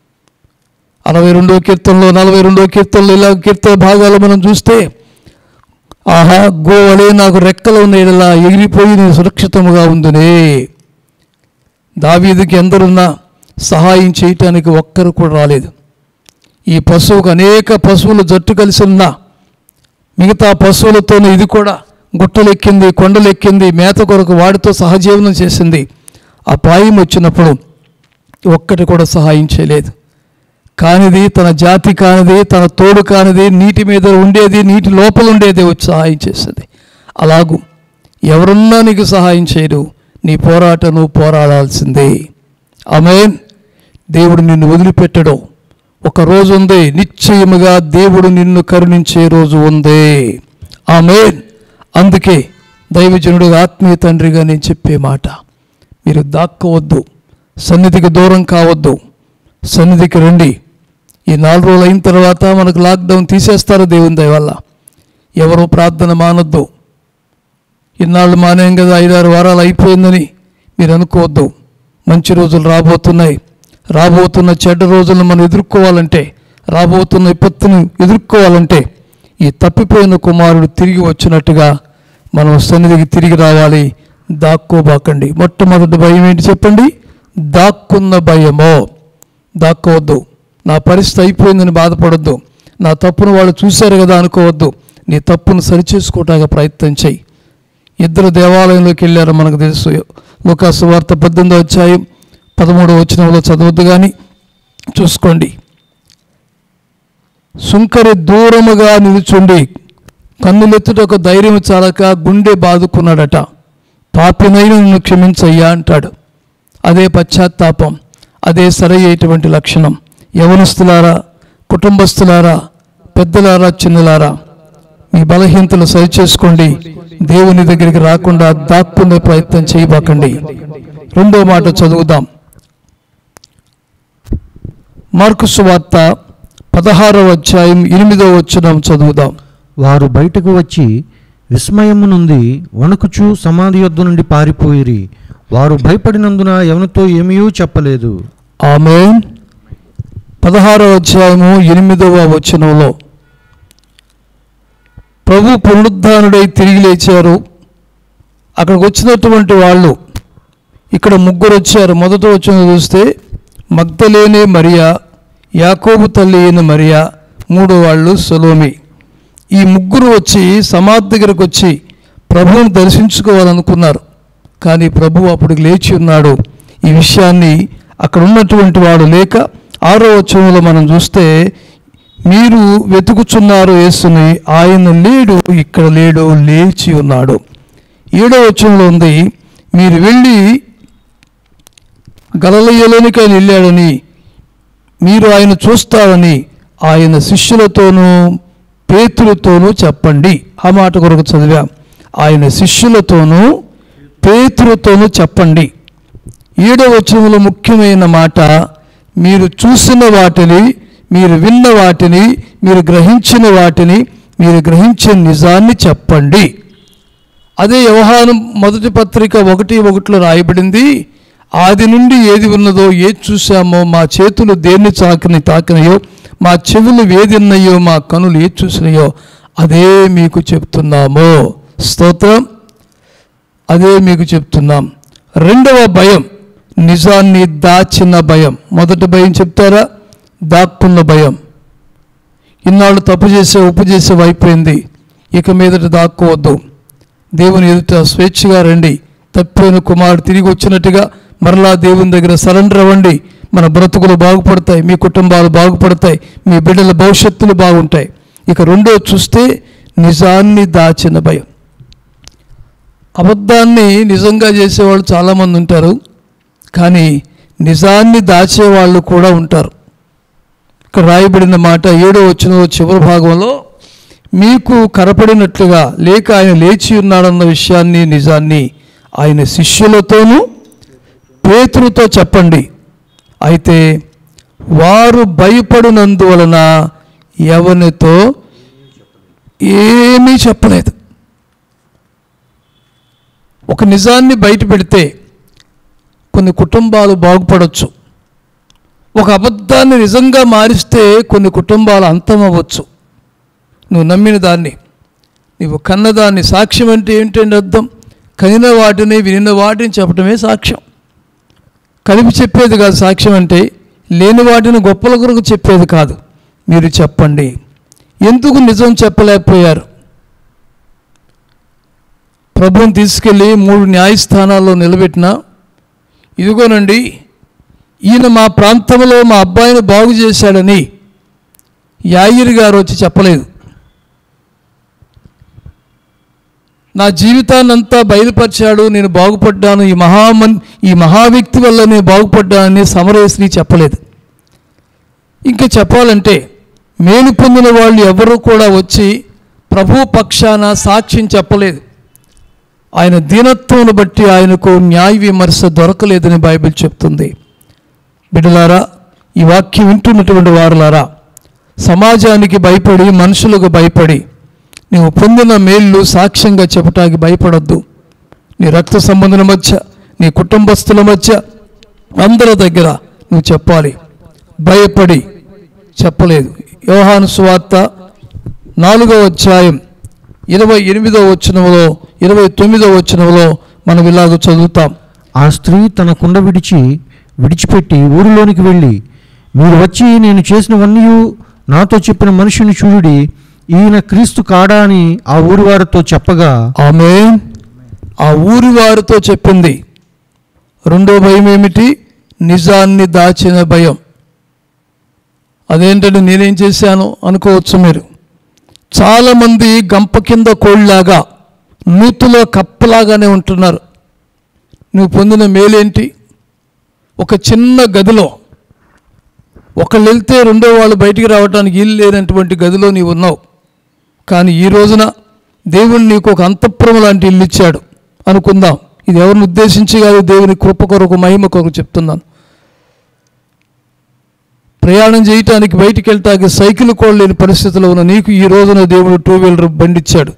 62వ కీర్తనలో 42వ కీర్తనలో ఇలా కీర్తన భాగాలు మనం చూస్తే, ఆహా గోవలే నాకు రెక్కలు ఉన్నలా ఎగిరిపోయి నేను సురక్షితముగా ఉందునే. దావీదుకి ఎందరున్నా సహాయం చేయటానికి ఒక్కరు కూడా రాలేదు. ఈ పశువుకు అనేక పశువులు జట్టు కలిసి ఉన్నా మిగతా పశువులతోనే ఇది కూడా గుట్టలెక్కింది, కొండలెక్కింది, మేత కొరకు వాడితో సహజీవనం చేసింది. ఆ పాయం వచ్చినప్పుడు ఒక్కటి కూడా సహాయం చేయలేదు. కానిది, తన జాతి కానిది, తన తోడు కానిది, నీటి మీద ఉండేది, నీటి లోపల ఉండేది వచ్చి సహాయం చేసేది. అలాగూ ఎవరున్నా నీకు సహాయం చేయరు, నీ పోరాటం నువ్వు పోరాడాల్సిందే. ఆమేన్. దేవుడు నిన్ను వదిలిపెట్టడు. ఒక రోజు ఉంది, నిశ్చయముగా దేవుడు నిన్ను కరుణించే రోజు ఉంది. ఆమేన్. అందుకే దైవజనుడు ఆత్మీయ తండ్రిగా నేను చెప్పే మాట, మీరు దాక్కోవద్దు, సన్నిధికి దూరం కావద్దు, సన్నిధికి రండి. ఈ 4 రోజులు అయిన తర్వాత మనకు లాక్డౌన్ తీసేస్తారు దేవుని దయ వల్ల. ఎవరో ప్రార్థన మానొద్దు. ఇన్నాళ్ళు మానేం కదా, 5-6 వారాలు అయిపోయిందని మీరు అనుకోవద్దు. మంచి రోజులు రాబోతున్నాయి. రాబోతున్న చెడ్డ రోజులను మనం ఎదుర్కోవాలంటే, రాబోతున్న విపత్తును ఎదుర్కోవాలంటే ఈ తప్పిపోయిన కుమారుడు తిరిగి వచ్చినట్టుగా మనం సన్నిధికి తిరిగి రావాలి. దాక్కోబాకండి. మొట్టమొదటి భయం ఏంటి చెప్పండి? దాక్కున్న భయమో. దాక్కోవద్దు. నా పరిస్థితి అయిపోయిందని బాధపడొద్దు. నా తప్పును వాళ్ళు చూశారు కదా అనుకోవద్దు. నీ తప్పును సరిచేసుకోవటానికి ప్రయత్నం చేయి. 2 దేవాలయంలోకి వెళ్ళారు, మనకు తెలుసు. లూకా సువార్త 18వ అధ్యాయం 13వ వచనంలో చదవద్దు కానీ చూసుకోండి. సుంకరి దూరముగా నిలుచుండి కన్నులెత్తుటకు ధైర్యం చాలక గుండె బాదుకున్నాడట. పాపినైన నిన్ను క్షమించయ్యా అంటాడు. అదే పశ్చాత్తాపం, అదే సరైనటువంటి లక్షణం. యవనస్తులారా, కుటుంబస్తులారా, పెద్దలారా, చిన్నలారా, మీ బలహీనతలు సరిచేసుకోండి. దేవుని దగ్గరికి రాకుండా దాక్కునే ప్రయత్నం చేయబాకండి. రెండో మాట చదువుదాం. మార్కు సువార్త 16వ అధ్యాయం 8వ వచనం చదువుదాం. వారు బయటకు వచ్చి విస్మయము నుండి వణుకుచూ సమాధి యొద్ద నుండి పారిపోయిరి. వారు భయపడినందున ఎవరితో ఏమీ చెప్పలేదు. ఆమేన్. 16వ అధ్యాయము 8వ వచనంలో ప్రభు పునరుద్ధానుడై తిరిగి లేచారు. అక్కడికి వచ్చినటువంటి వాళ్ళు ఇక్కడ ముగ్గురు వచ్చారు. మొదట వచ్చిన చూస్తే మగ్దలేనే మరియా, యాకోబు తల్లి అయిన మరియా, మూడో వాళ్ళు సొలోమి. ఈ ముగ్గురు వచ్చి సమాధి దగ్గరకు వచ్చి ప్రభువుని దర్శించుకోవాలనుకున్నారు. కానీ ప్రభువు అప్పటికి లేచి ఉన్నాడు. ఈ విషయాన్ని అక్కడ ఉన్నటువంటి వాడు లేక 6వ వచనంలో మనం చూస్తే మీరు వెతుకుచున్నారు యేసుని, ఆయన లేడు, ఇక్కడ లేడు, లేచి ఉన్నాడు. 7వ వచనంలో ఉంది, మీరు వెళ్ళి గలిలయలోనికి ఆయన వెళ్ళాడని, మీరు ఆయన చూస్తారని ఆయన శిష్యులతోనూ పేతురుతోనూ చెప్పండి. ఆ మాట కొరకు చదివాం. ఆయన శిష్యులతోనూ పేతురుతోనూ చెప్పండి. 7వ వచనంలో ముఖ్యమైన మాట, మీరు చూసిన వాటిని, మీరు విన్న వాటిని, మీరు గ్రహించిన వాటిని, మీరు గ్రహించిన నిజాన్ని చెప్పండి. అదే యోహాను మొదటి పత్రిక 1:1 రాయబడింది, ఆది నుండి ఏది ఉన్నదో, ఏది చూసామో, మా చేతులు దేన్ని తాకినయో, మా చెవులు ఏది ఉన్నాయో, మా కనులు ఏది చూసినాయో అదే మీకు చెప్తున్నాము. స్తోత్రం. అదే మీకు చెప్తున్నాం. రెండవ భయం, నిజాన్ని దాచిన భయం. మొదటి భయం చెప్తారా? దాక్కున్న భయం. ఇన్నాళ్ళు తప్పు చేసే ఉప్పు చేసే అయిపోయింది, ఇక మీదట దాక్కోవద్దు. దేవుని ఎదుట స్వేచ్ఛగా రండి. తప్పిన కుమారుడు తిరిగి వచ్చినట్టుగా మరలా దేవుని దగ్గర సరెండర్ అవ్వండి. మన బ్రతుకులు బాగుపడతాయి, మీ కుటుంబాలు బాగుపడతాయి, మీ బిడ్డల భవిష్యత్తులు బాగుంటాయి. ఇక రెండో చూస్తే నిజాన్ని దాచిన భయం. అబద్ధాన్ని నిజంగా చేసేవాళ్ళు చాలామంది ఉంటారు, కానీ నిజాన్ని దాచేవాళ్ళు కూడా ఉంటారు. ఇక్కడ రాయబడిన మాట 7వ వచనంలో చివరి భాగంలో, మీకు కనపడినట్లుగా లేక ఆయన లేచి ఉన్నాడన్న విషయాన్ని, నిజాన్ని ఆయన శిష్యులతోనూ పేతురుతో చెప్పండి. అయితే వారు భయపడినందువలన ఎవరితో ఏమీ చెప్పలేదు. ఒక నిజాన్ని బయట పెడితే కొన్ని కుటుంబాలు బాగుపడవచ్చు. ఒక అబద్ధాన్ని నిజంగా మారిస్తే కొన్ని కుటుంబాలు అంతమవ్వచ్చు. నువ్వు నమ్మిన దాన్ని, నువ్వు కన్నదాన్ని, సాక్ష్యం అంటే ఏంటంటే అర్థం, కనిన వాటిని వినిన వాటిని చెప్పడమే సాక్ష్యం. కలిపి చెప్పేది కాదు సాక్ష్యం అంటే, లేని వాటిని గొప్పల కొరకు చెప్పేది కాదు. మీరు చెప్పండి. ఎందుకు నిజం చెప్పలేకపోయారు? ప్రభువుని తీసుకెళ్ళి 3 న్యాయస్థానాల్లో నిలబెట్టినా, ఇదిగోనండి ఈయన మా ప్రాంతంలో మా అబ్బాయిని బాగు చేశాడని యాయిర్ గారు వచ్చి చెప్పలేదు. నా జీవితాన్ని అంతా బయలుపరిచాడు, నేను బాగుపడ్డాను, ఈ మహా వ్యక్తి వల్ల నేను బాగుపడ్డానని సమరేశ్వరి చెప్పలేదు. ఇంకా చెప్పాలంటే మేలు పొందిన వాళ్ళు ఎవరు కూడా వచ్చి ప్రభు పక్షాన సాక్ష్యం చెప్పలేదు. ఆయన దీనత్వమును బట్టి ఆయనకు న్యాయ విమర్శ దొరకలేదని బైబిల్ చెప్తుంది. బిడ్డలారా, ఈ వాక్యం వింటున్నటువంటి వారులారా, సమాజానికి భయపడి, మనుషులకు భయపడి నీవు పొందిన మేళ్ళు సాక్ష్యంగా చెప్పటానికి భయపడొద్దు. నీ రక్త సంబంధుల మధ్య, నీ కుటుంబస్తుల మధ్య, అందరి దగ్గర నువ్వు చెప్పాలి. భయపడి చెప్పలేదు. యోహాను సువార్త 4వ అధ్యాయం 28వ వచనంలో 29వ వచనంలో మనం ఇలాగ చదువుతాం. ఆ స్త్రీ తన కుండ విడిచిపెట్టి ఊరిలోనికి వెళ్ళి, మీరు వచ్చి నేను చేసినవన్నీ నాతో చెప్పిన మనుషుని చూడుడి, ఈయన క్రీస్తు కాడా అని ఆ ఊరి వారితో చెప్పగా, ఆమేన్. ఆ ఊరి వారితో చెప్పింది. రెండో భయం ఏమిటి? నిజాన్ని దాచిన భయం. అదేంటంటే నేనేం చేశాను అనుకోవచ్చు మీరు. చాలామంది గంప కింద కోళ్ళలాగా, నూతులో కప్పలాగానే ఉంటున్నారు. నువ్వు పొందిన మేలేంటి? ఒక చిన్న గదిలో ఒకళ్ళు వెళ్తే రెండో వాళ్ళు బయటికి రావడానికి ఇల్లు లేనటువంటి గదిలో నీవు ఉన్నావు. కానీ ఈ రోజున దేవుడు నీకు ఒక అంతఃపురం లాంటి ఇల్లు ఇచ్చాడు అనుకుందాం. ఇది ఎవరిని ఉద్దేశించి కాదు, దేవుని కృప కొరకు, మహిమ కొరకు చెప్తున్నాను. ప్రయాణం చేయటానికి బయటికి వెళ్ళటానికి సైకిల్ కూడా లేని పరిస్థితిలో ఉన్న నీకు ఈ రోజున దేవుడు 2 వీలర్ బండి ఇచ్చాడు.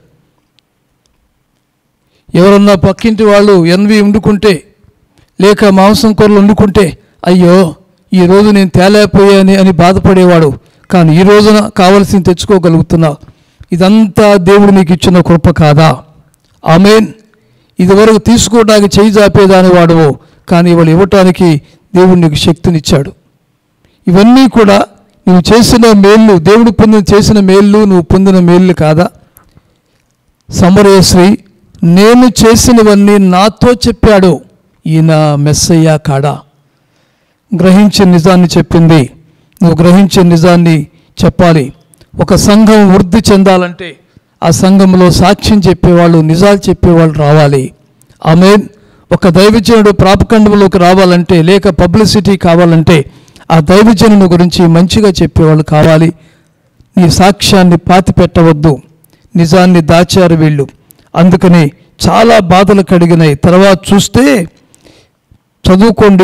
ఎవరన్నా పక్కింటి వాళ్ళు ఎన్వి వండుకుంటే, లేక మాంసం కూరలు వండుకుంటే, అయ్యో ఈరోజు నేను తేలేకపోయాని అని బాధపడేవాడు. కానీ ఈ రోజున కావలసింది తెచ్చుకోగలుగుతున్నావు. ఇదంతా దేవుడు నీకు ఇచ్చిన కృప కాదా? ఆమేన్. ఇదివరకు తీసుకోవడానికి చేయి జాపేదాని వాడవు, కానీ ఇవాళ ఇవ్వటానికి దేవుడు నీకు శక్తినిచ్చాడు. ఇవన్నీ కూడా నువ్వు చేసిన మేళ్ళు, దేవుడు చేసిన మేళ్ళు నువ్వు పొందిన మేళ్ళు కాదా? సమరయశ్రీ నేను చేసినవన్నీ నాతో చెప్పాడు, ఈయన మెస్సయ్య కాడా? గ్రహించే నిజాన్ని చెప్పింది. నువ్వు గ్రహించే నిజాన్ని చెప్పాలి. ఒక సంఘం వృద్ధి చెందాలంటే ఆ సంఘంలో సాక్ష్యం చెప్పేవాళ్ళు, నిజాలు చెప్పేవాళ్ళు రావాలి. ఆమేన్. ఒక దైవజనుడు ప్రాపకండంలోకి రావాలంటే, లేక పబ్లిసిటీ కావాలంటే ఆ దైవజనుని గురించి మంచిగా చెప్పేవాళ్ళు కావాలి. నీ సాక్ష్యాన్ని పాతిపెట్టవద్దు. నిజాన్ని దాచారు వీళ్ళు. అందుకని చాలా బాధలు కడిగినాయి. తర్వాత చూస్తే చదువుకోండి,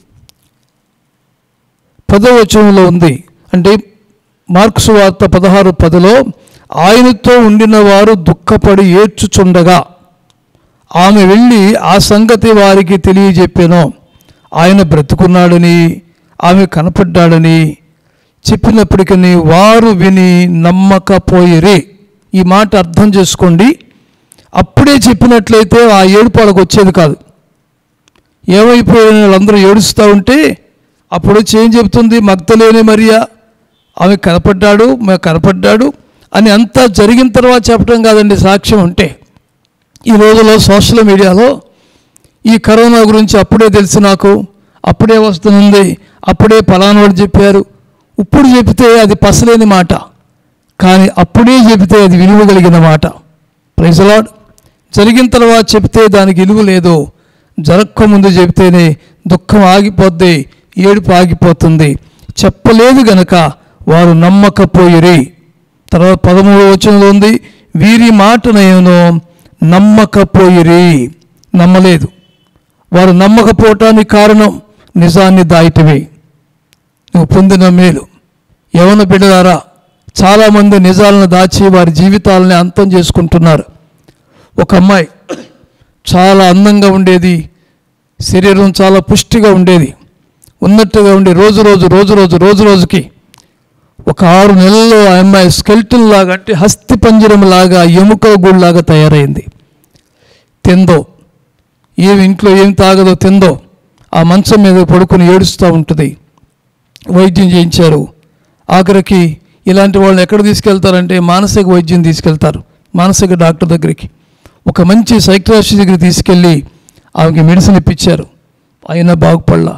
10వ వచనంలో ఉంది. అంటే మార్కు సువార్త 16:10లో ఆయనతో ఉండిన వారు దుఃఖపడి ఏడ్చుచుండగా ఆమె వెళ్ళి ఆ సంగతి వారికి తెలియజెప్పాను. ఆయన బ్రతుకున్నాడని, ఆమె కనపడ్డాడని చెప్పినప్పటికీ వారు విని నమ్మకపోయిరి. ఈ మాట అర్థం చేసుకోండి. అప్పుడే చెప్పినట్లయితే ఆ ఏడుపు వాళ్ళకు వచ్చేది కాదు. ఏమైపోయిన వాళ్ళందరూ ఏడుస్తూ ఉంటే అప్పుడు వచ్చి ఏం చెబుతుంది? మగ్దలేనే మరియా ఆమె కనపడ్డాడు అని అంతా జరిగిన తర్వాత చెప్పడం కాదండి సాక్ష్యం. ఉంటే ఈ రోజులో సోషల్ మీడియాలో ఈ కరోనా గురించి అప్పుడే తెలిసి నాకు, అప్పుడే వస్తుంది, అప్పుడే పలానాడు చెప్పారు, ఇప్పుడు చెబితే అది పసలేని మాట, కానీ అప్పుడే చెబితే అది విలువ కలిగిన మాట. Praise the Lord. జరిగిన తర్వాత చెబితే దానికి విలువ లేదు. జరగకముందు చెబితేనే దుఃఖం ఆగిపోద్ది, ఏడుపు ఆగిపోతుంది. చెప్పలేదు గనక వారు నమ్మకపోయిరి. తర్వాత 13వ వచనంలో ఉంది, వీరి మాట నేను నమ్మకపోయిరి. నమ్మలేదు. వారు నమ్మకపోవటానికి కారణం నిజాన్ని దాయటమే. నువ్వు పొందిన మేలు. యవన బిడ్డలారా, చాలామంది నిజాలను దాచి వారి జీవితాలని అంతం చేసుకుంటున్నారు. ఒక అమ్మాయి చాలా అందంగా ఉండేది, శరీరం చాలా పుష్టిగా ఉండేది, ఉన్నట్టుగా ఉండి రోజు రోజుకి ఒక 6 నెలల్లో ఆ అమ్మాయి స్కెల్టన్ లాగా, అంటే హస్తి పంజరం లాగా, ఎముకల గూడులాగా తయారైంది. తిందో, ఇంట్లో ఏం తాగదో తిందో, ఆ మంచం మీద పడుకొని ఏడుస్తూ ఉంటుంది. వైద్యం చేయించారు. ఆఖరికి ఇలాంటి వాళ్ళని ఎక్కడ తీసుకెళ్తారంటే మానసిక వైద్యం తీసుకెళ్తారు, మానసిక డాక్టర్ దగ్గరికి. ఒక మంచి సైకియాట్రిస్ట్ దగ్గరికి తీసుకెళ్ళి ఆమెకి మెడిసిన్ ఇప్పించారు. అయినా బాగుపడలా.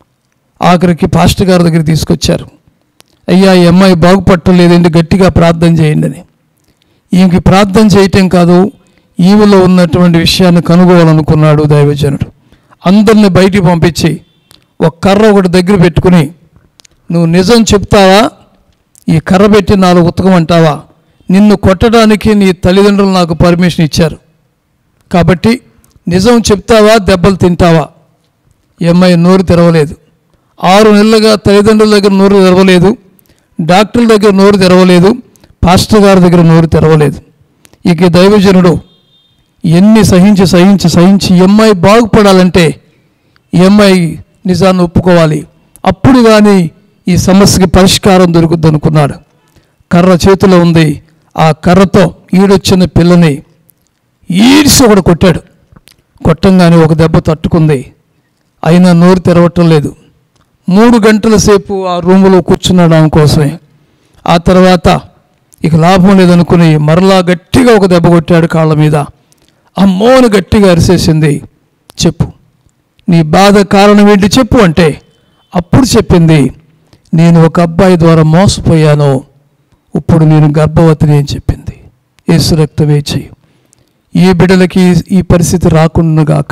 ఆఖరికి పాస్టర్ గారి దగ్గర తీసుకొచ్చారు. అయ్యా, ఈ అమ్మాయి బాగుపట్టలేదండి, గట్టిగా ప్రార్థన చేయండి అని. ఈమెకి ప్రార్థన చేయటం కాదు, ఈమెలో ఉన్నటువంటి విషయాన్ని కనుగోవాలనుకున్నాడు దైవజనుడు. అందరిని బయటికి పంపించి ఒక కర్ర ఒకటి దగ్గర పెట్టుకుని, నువ్వు నిజం చెప్తావా, ఈ కర్ర పెట్టి 4 ఉతకమంటావా? నిన్ను కొట్టడానికి నీ తల్లిదండ్రులు నాకు పర్మిషన్ ఇచ్చారు, కాబట్టి నిజం చెప్తావా, దెబ్బలు తింటావా? ఈ అమ్మాయి నోరు తెరవలేదు. 6 నెలలుగా తల్లిదండ్రుల దగ్గర నోరు తెరవలేదు, డాక్టర్ల దగ్గర నోరు తెరవలేదు, పాస్టర్ గారి దగ్గర నోరు తెరవలేదు. ఇక దైవజనుడు ఎన్ని సహించి ఈ అమ్మాయి బాగుపడాలంటే ఈ అమ్మాయి నిజాన్ని ఒప్పుకోవాలి. అప్పుడు కానీ ఈ సమస్యకి పరిష్కారం దొరుకుద్ది అనుకున్నాడు. కర్ర చేతిలో ఉంది. ఆ కర్రతో ఈడొచ్చిన పిల్లని ఈడ్చి ఒకడు కొట్టాడు. కొట్టంగానే ఒక దెబ్బ తట్టుకుంది. అయినా నోరు తెరవటం లేదు. 3 గంటల సేపు ఆ రూములో కూర్చున్నాడు ఆమె కోసమే. ఆ తర్వాత ఇక లాభం లేదనుకుని మరలా గట్టిగా ఒక దెబ్బ కొట్టాడు కాళ్ళ మీద. అమ్మోని గట్టిగా అరిసేసింది. చెప్పు, నీ బాధ కారణం ఏంటి చెప్పు అంటే అప్పుడు చెప్పింది, నేను ఒక అబ్బాయి ద్వారా మోసపోయాను, ఇప్పుడు నేను గర్భవతిని అని చెప్పింది. యేసు రక్తమే చెయ్యి. ఏ బిడ్డలకి ఈ పరిస్థితి రాకుండాగాక,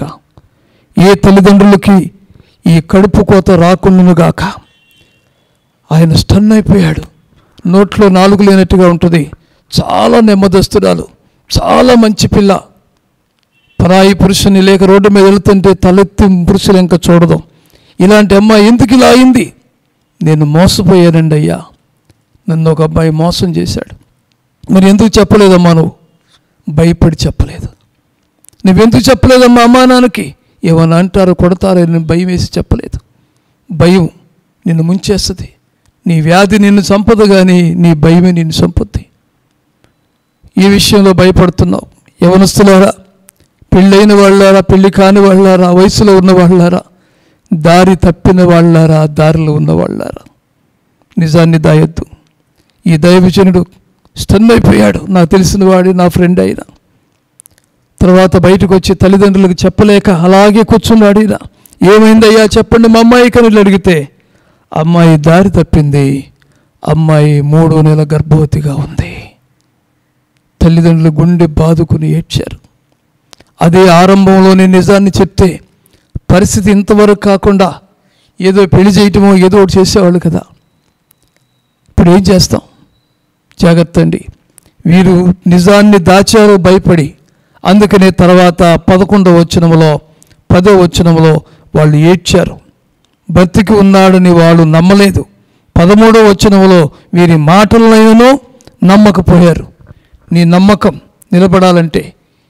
ఏ తల్లిదండ్రులకి ఈ కడుపు కోత రాకుండాగాక. ఆయన స్టన్ అయిపోయాడు. నోట్లో నాలుగు లేనట్టుగా ఉంటుంది. చాలా నెమ్మదస్తురాలు, చాలా మంచి పిల్ల. పరాయి పురుషుని లేక రోడ్డు మీద వెళ్తుంటే తలెత్తి పురుషులు ఇంకా చూడదు. ఇలాంటి అమ్మాయి ఎందుకు ఇలా అయింది? నేను మోసపోయానండి అయ్యా, నన్ను ఒక అబ్బాయి మోసం చేశాడు. మరి ఎందుకు చెప్పలేదమ్మా? నువ్వు భయపడి చెప్పలేదు. నువ్వెందుకు చెప్పలేదమ్మా అమ్మా నాన్నకి? ఏమన్నా అంటారో కొడతారో నేను భయం వేసి చెప్పలేదు. భయం నిన్ను ముంచేస్తుంది. నీ వ్యాధి నిన్ను చంపదు, కానీ నీ భయమే నిన్ను చంపుద్ది. ఈ విషయంలో భయపడుతున్నావు. యవనస్తులారా, పెళ్ళైన వాళ్ళారా, పెళ్ళి కాని వాళ్ళారా, వయసులో ఉన్న వాళ్ళారా, దారి తప్పిన వాళ్ళారా, దారిలో ఉన్న వాళ్ళారా, నిజాన్ని దాయొద్దు. ఈ దైవజనుడు స్టన్ అయిపోయాడు. నాకు తెలిసిన వాడి, నా ఫ్రెండ్ అయినా. తర్వాత బయటకు వచ్చి తల్లిదండ్రులకు చెప్పలేక అలాగే కూర్చున్నాడు. ఈయన ఏమైందయ్యా చెప్పండి మా అమ్మాయి కనులు అడిగితే, అమ్మాయి దారి తప్పింది, అమ్మాయి 3వ నెల గర్భవతిగా ఉంది. తల్లిదండ్రులు గుండె బాదుకుని ఏడ్చారు. అదే ఆరంభంలోనే నిజాన్ని చెప్తే పరిస్థితి ఇంతవరకు కాకుండా ఏదో పెళ్లి చేయటమో ఏదో ఒకటి చేసేవాళ్ళు కదా. ఇప్పుడు ఏం చేస్తాం? జాగ్రత్త అండి. వీరు నిజాన్ని దాచారు భయపడి. అందుకనే తర్వాత 11వ వచనంలో 10వ వచనంలో వాళ్ళు ఏడ్చారు. బ్రతికి ఉన్నాడని వాళ్ళు నమ్మలేదు. 13వ వచనంలో వీరి మాటలనైనను నమ్మకపోయారు. నీ నమ్మకం నిలబడాలంటే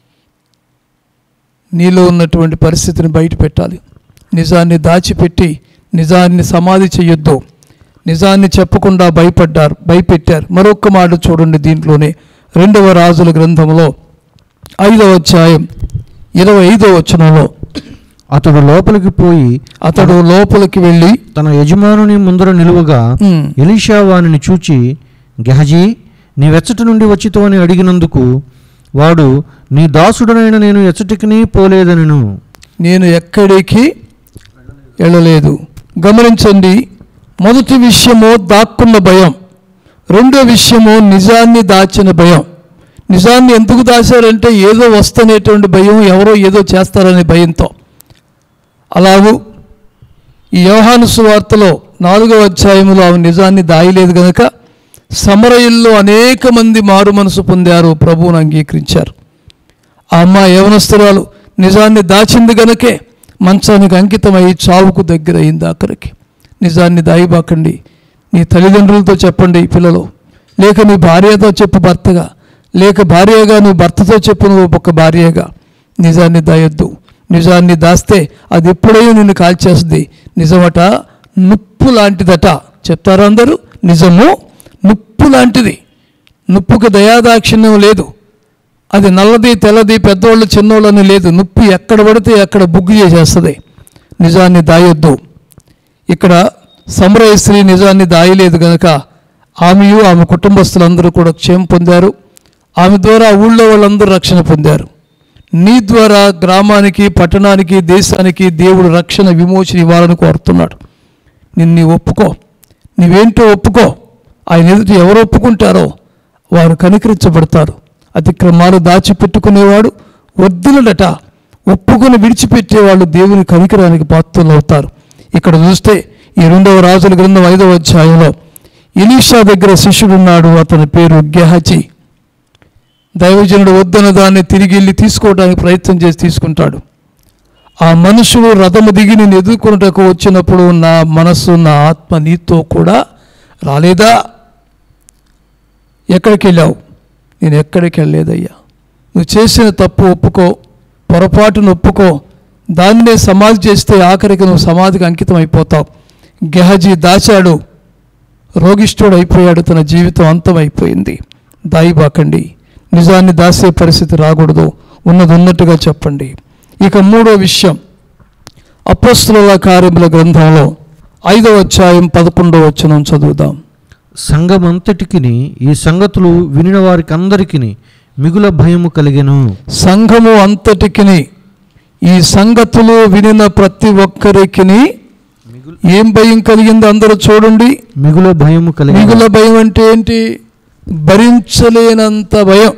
నీలో ఉన్నటువంటి పరిస్థితిని బయట పెట్టాలి. నిజాన్ని దాచిపెట్టి నిజాన్ని సమాధి చేయొద్దు. నిజాన్ని చెప్పకుండా భయపెట్టారు. మరొక మాట చూడండి, దీంట్లోనే 2వ రాజుల గ్రంథంలో 5వ అధ్యాయం 25వ వచనంలో, అతడు లోపలికి వెళ్ళి తన యజమానుని ముందర నిలువగా ఎలీషా వానిని చూచి, గెహజీ, నీ వెచ్చటి నుండి వచ్చితో అని అడిగినందుకు వాడు, నీ దాసుడనైన నేను ఎచ్చటికి పోలేదనెను. నేను ఎక్కడికి వెళ్ళలేదు. గమనించండి, మొదటి విషయము దాక్కున్న భయం, రెండో విషయము నిజాన్ని దాచిన భయం. నిజాన్ని ఎందుకు దాచారంటే ఏదో వస్తనేటువంటి భయం, ఎవరో ఏదో చేస్తారనే భయంతో. అలాగూ ఈ యోహాను సువార్తలో 4వ అధ్యాయంలో ఆమె నిజాన్ని దాయలేదు కనుక సమరయుల్లో అనేక మంది మారు మనసు పొందారు, ప్రభువును అంగీకరించారు. ఆ అమ్మాయి యవనస్తురాలు నిజాన్ని దాచింది గనకే మంచానికి అంకితమై చావుకు దగ్గర అయింది. ఆఖరికి నిజాన్ని దాయిబాకండి. నీ తల్లిదండ్రులతో చెప్పండి పిల్లలు, లేక నీ భార్యతో చెప్పు భర్తగా, లేక భార్యగా నువ్వు భర్తతో చెప్పు నువ్వు ఒక భార్యగా. నిజాన్ని దాయొద్దు. నిజాన్ని దాస్తే అది ఎప్పుడైనా నిన్ను కాల్చేస్తుంది. నిజమట నుప్పు లాంటిదట. చెప్తారా అందరూ? నిజము నుప్పు లాంటిది. నుప్పుకు దయాదాక్షిణ్యం లేదు. అది నల్లది తెల్లది పెద్దోళ్ళు చిన్నోళ్ళు అని లేదు. నొప్పి ఎక్కడ పడితే అక్కడ బుగ్గు చేసేస్తుంది. నిజాన్ని దాయొద్దు. ఇక్కడ సమరయ స్త్రీ నిజాన్ని దాయలేదు కనుక ఆమెయు ఆమె కుటుంబస్తులందరూ కూడా క్షేమం పొందారు. ఆమె ద్వారా ఊళ్ళో వాళ్ళందరూ రక్షణ పొందారు. నీ ద్వారా గ్రామానికి, పట్టణానికి, దేశానికి దేవుడు రక్షణ విమోచన ఇవ్వాలని కోరుతున్నాడు. నిన్ను ఒప్పుకో. నీవేంటో ఒప్పుకో. ఆయన ఎదుటి ఎవరు ఒప్పుకుంటారో వారు కనికరించబడతారు. అతిక్రమాలు దాచిపెట్టుకునేవాడు వద్దులట. ఒప్పుకొని విడిచిపెట్టేవాళ్ళు దేవుని కనికరానికి పాత్రలు అవుతారు. ఇక్కడ చూస్తే ఈ 2వ రాజుల గ్రంథం 5వ అధ్యాయంలో ఎలీషా దగ్గర శిష్యుడున్నాడు. అతని పేరు గెహజీ. దైవజనుడు వద్దన్న దాన్ని తిరిగి వెళ్ళి తీసుకోవడానికి ప్రయత్నం చేసి తీసుకుంటాడు. ఆ మనుషులు రథము దిగి నేను ఎదుర్కొనుటకు వచ్చినప్పుడు నా మనస్సు, నా ఆత్మ నీతో కూడా రాలేదా? ఎక్కడికి వెళ్ళావు? నేను ఎక్కడికి వెళ్ళలేదయ్యా. నువ్వు చేసిన తప్పు ఒప్పుకో, పొరపాటును ఒప్పుకో. దాన్నే సమాధి చేస్తే ఆఖరికి నువ్వు సమాధికి అంకితం అయిపోతావు. గెహజీ దాచాడు, రోగిష్ఠుడు అయిపోయాడు, తన జీవితం అంతమైపోయింది. దాయిబాకండి. నిజాన్ని దాసే పరిస్థితి రాకూడదు. ఉన్నది ఉన్నట్టుగా చెప్పండి. ఇక 3వ విషయం, అపొస్తలుల కార్యముల గ్రంథంలో 5వ అధ్యాయం 11వ వచనం చదువుదాం. సంఘమంతటికి ఈ సంగతులు వినిన వారికి అందరికీ మిగుల భయము కలిగెను. సంఘము అంతటికి ఈ సంగతులు వినిన ప్రతి ఒక్కరికి ఏం భయం కలిగింది? అందరూ చూడండి. మిగుల భయము కలిగి. మిగుల భయం అంటే ఏంటి? భరించలేనంత భయం.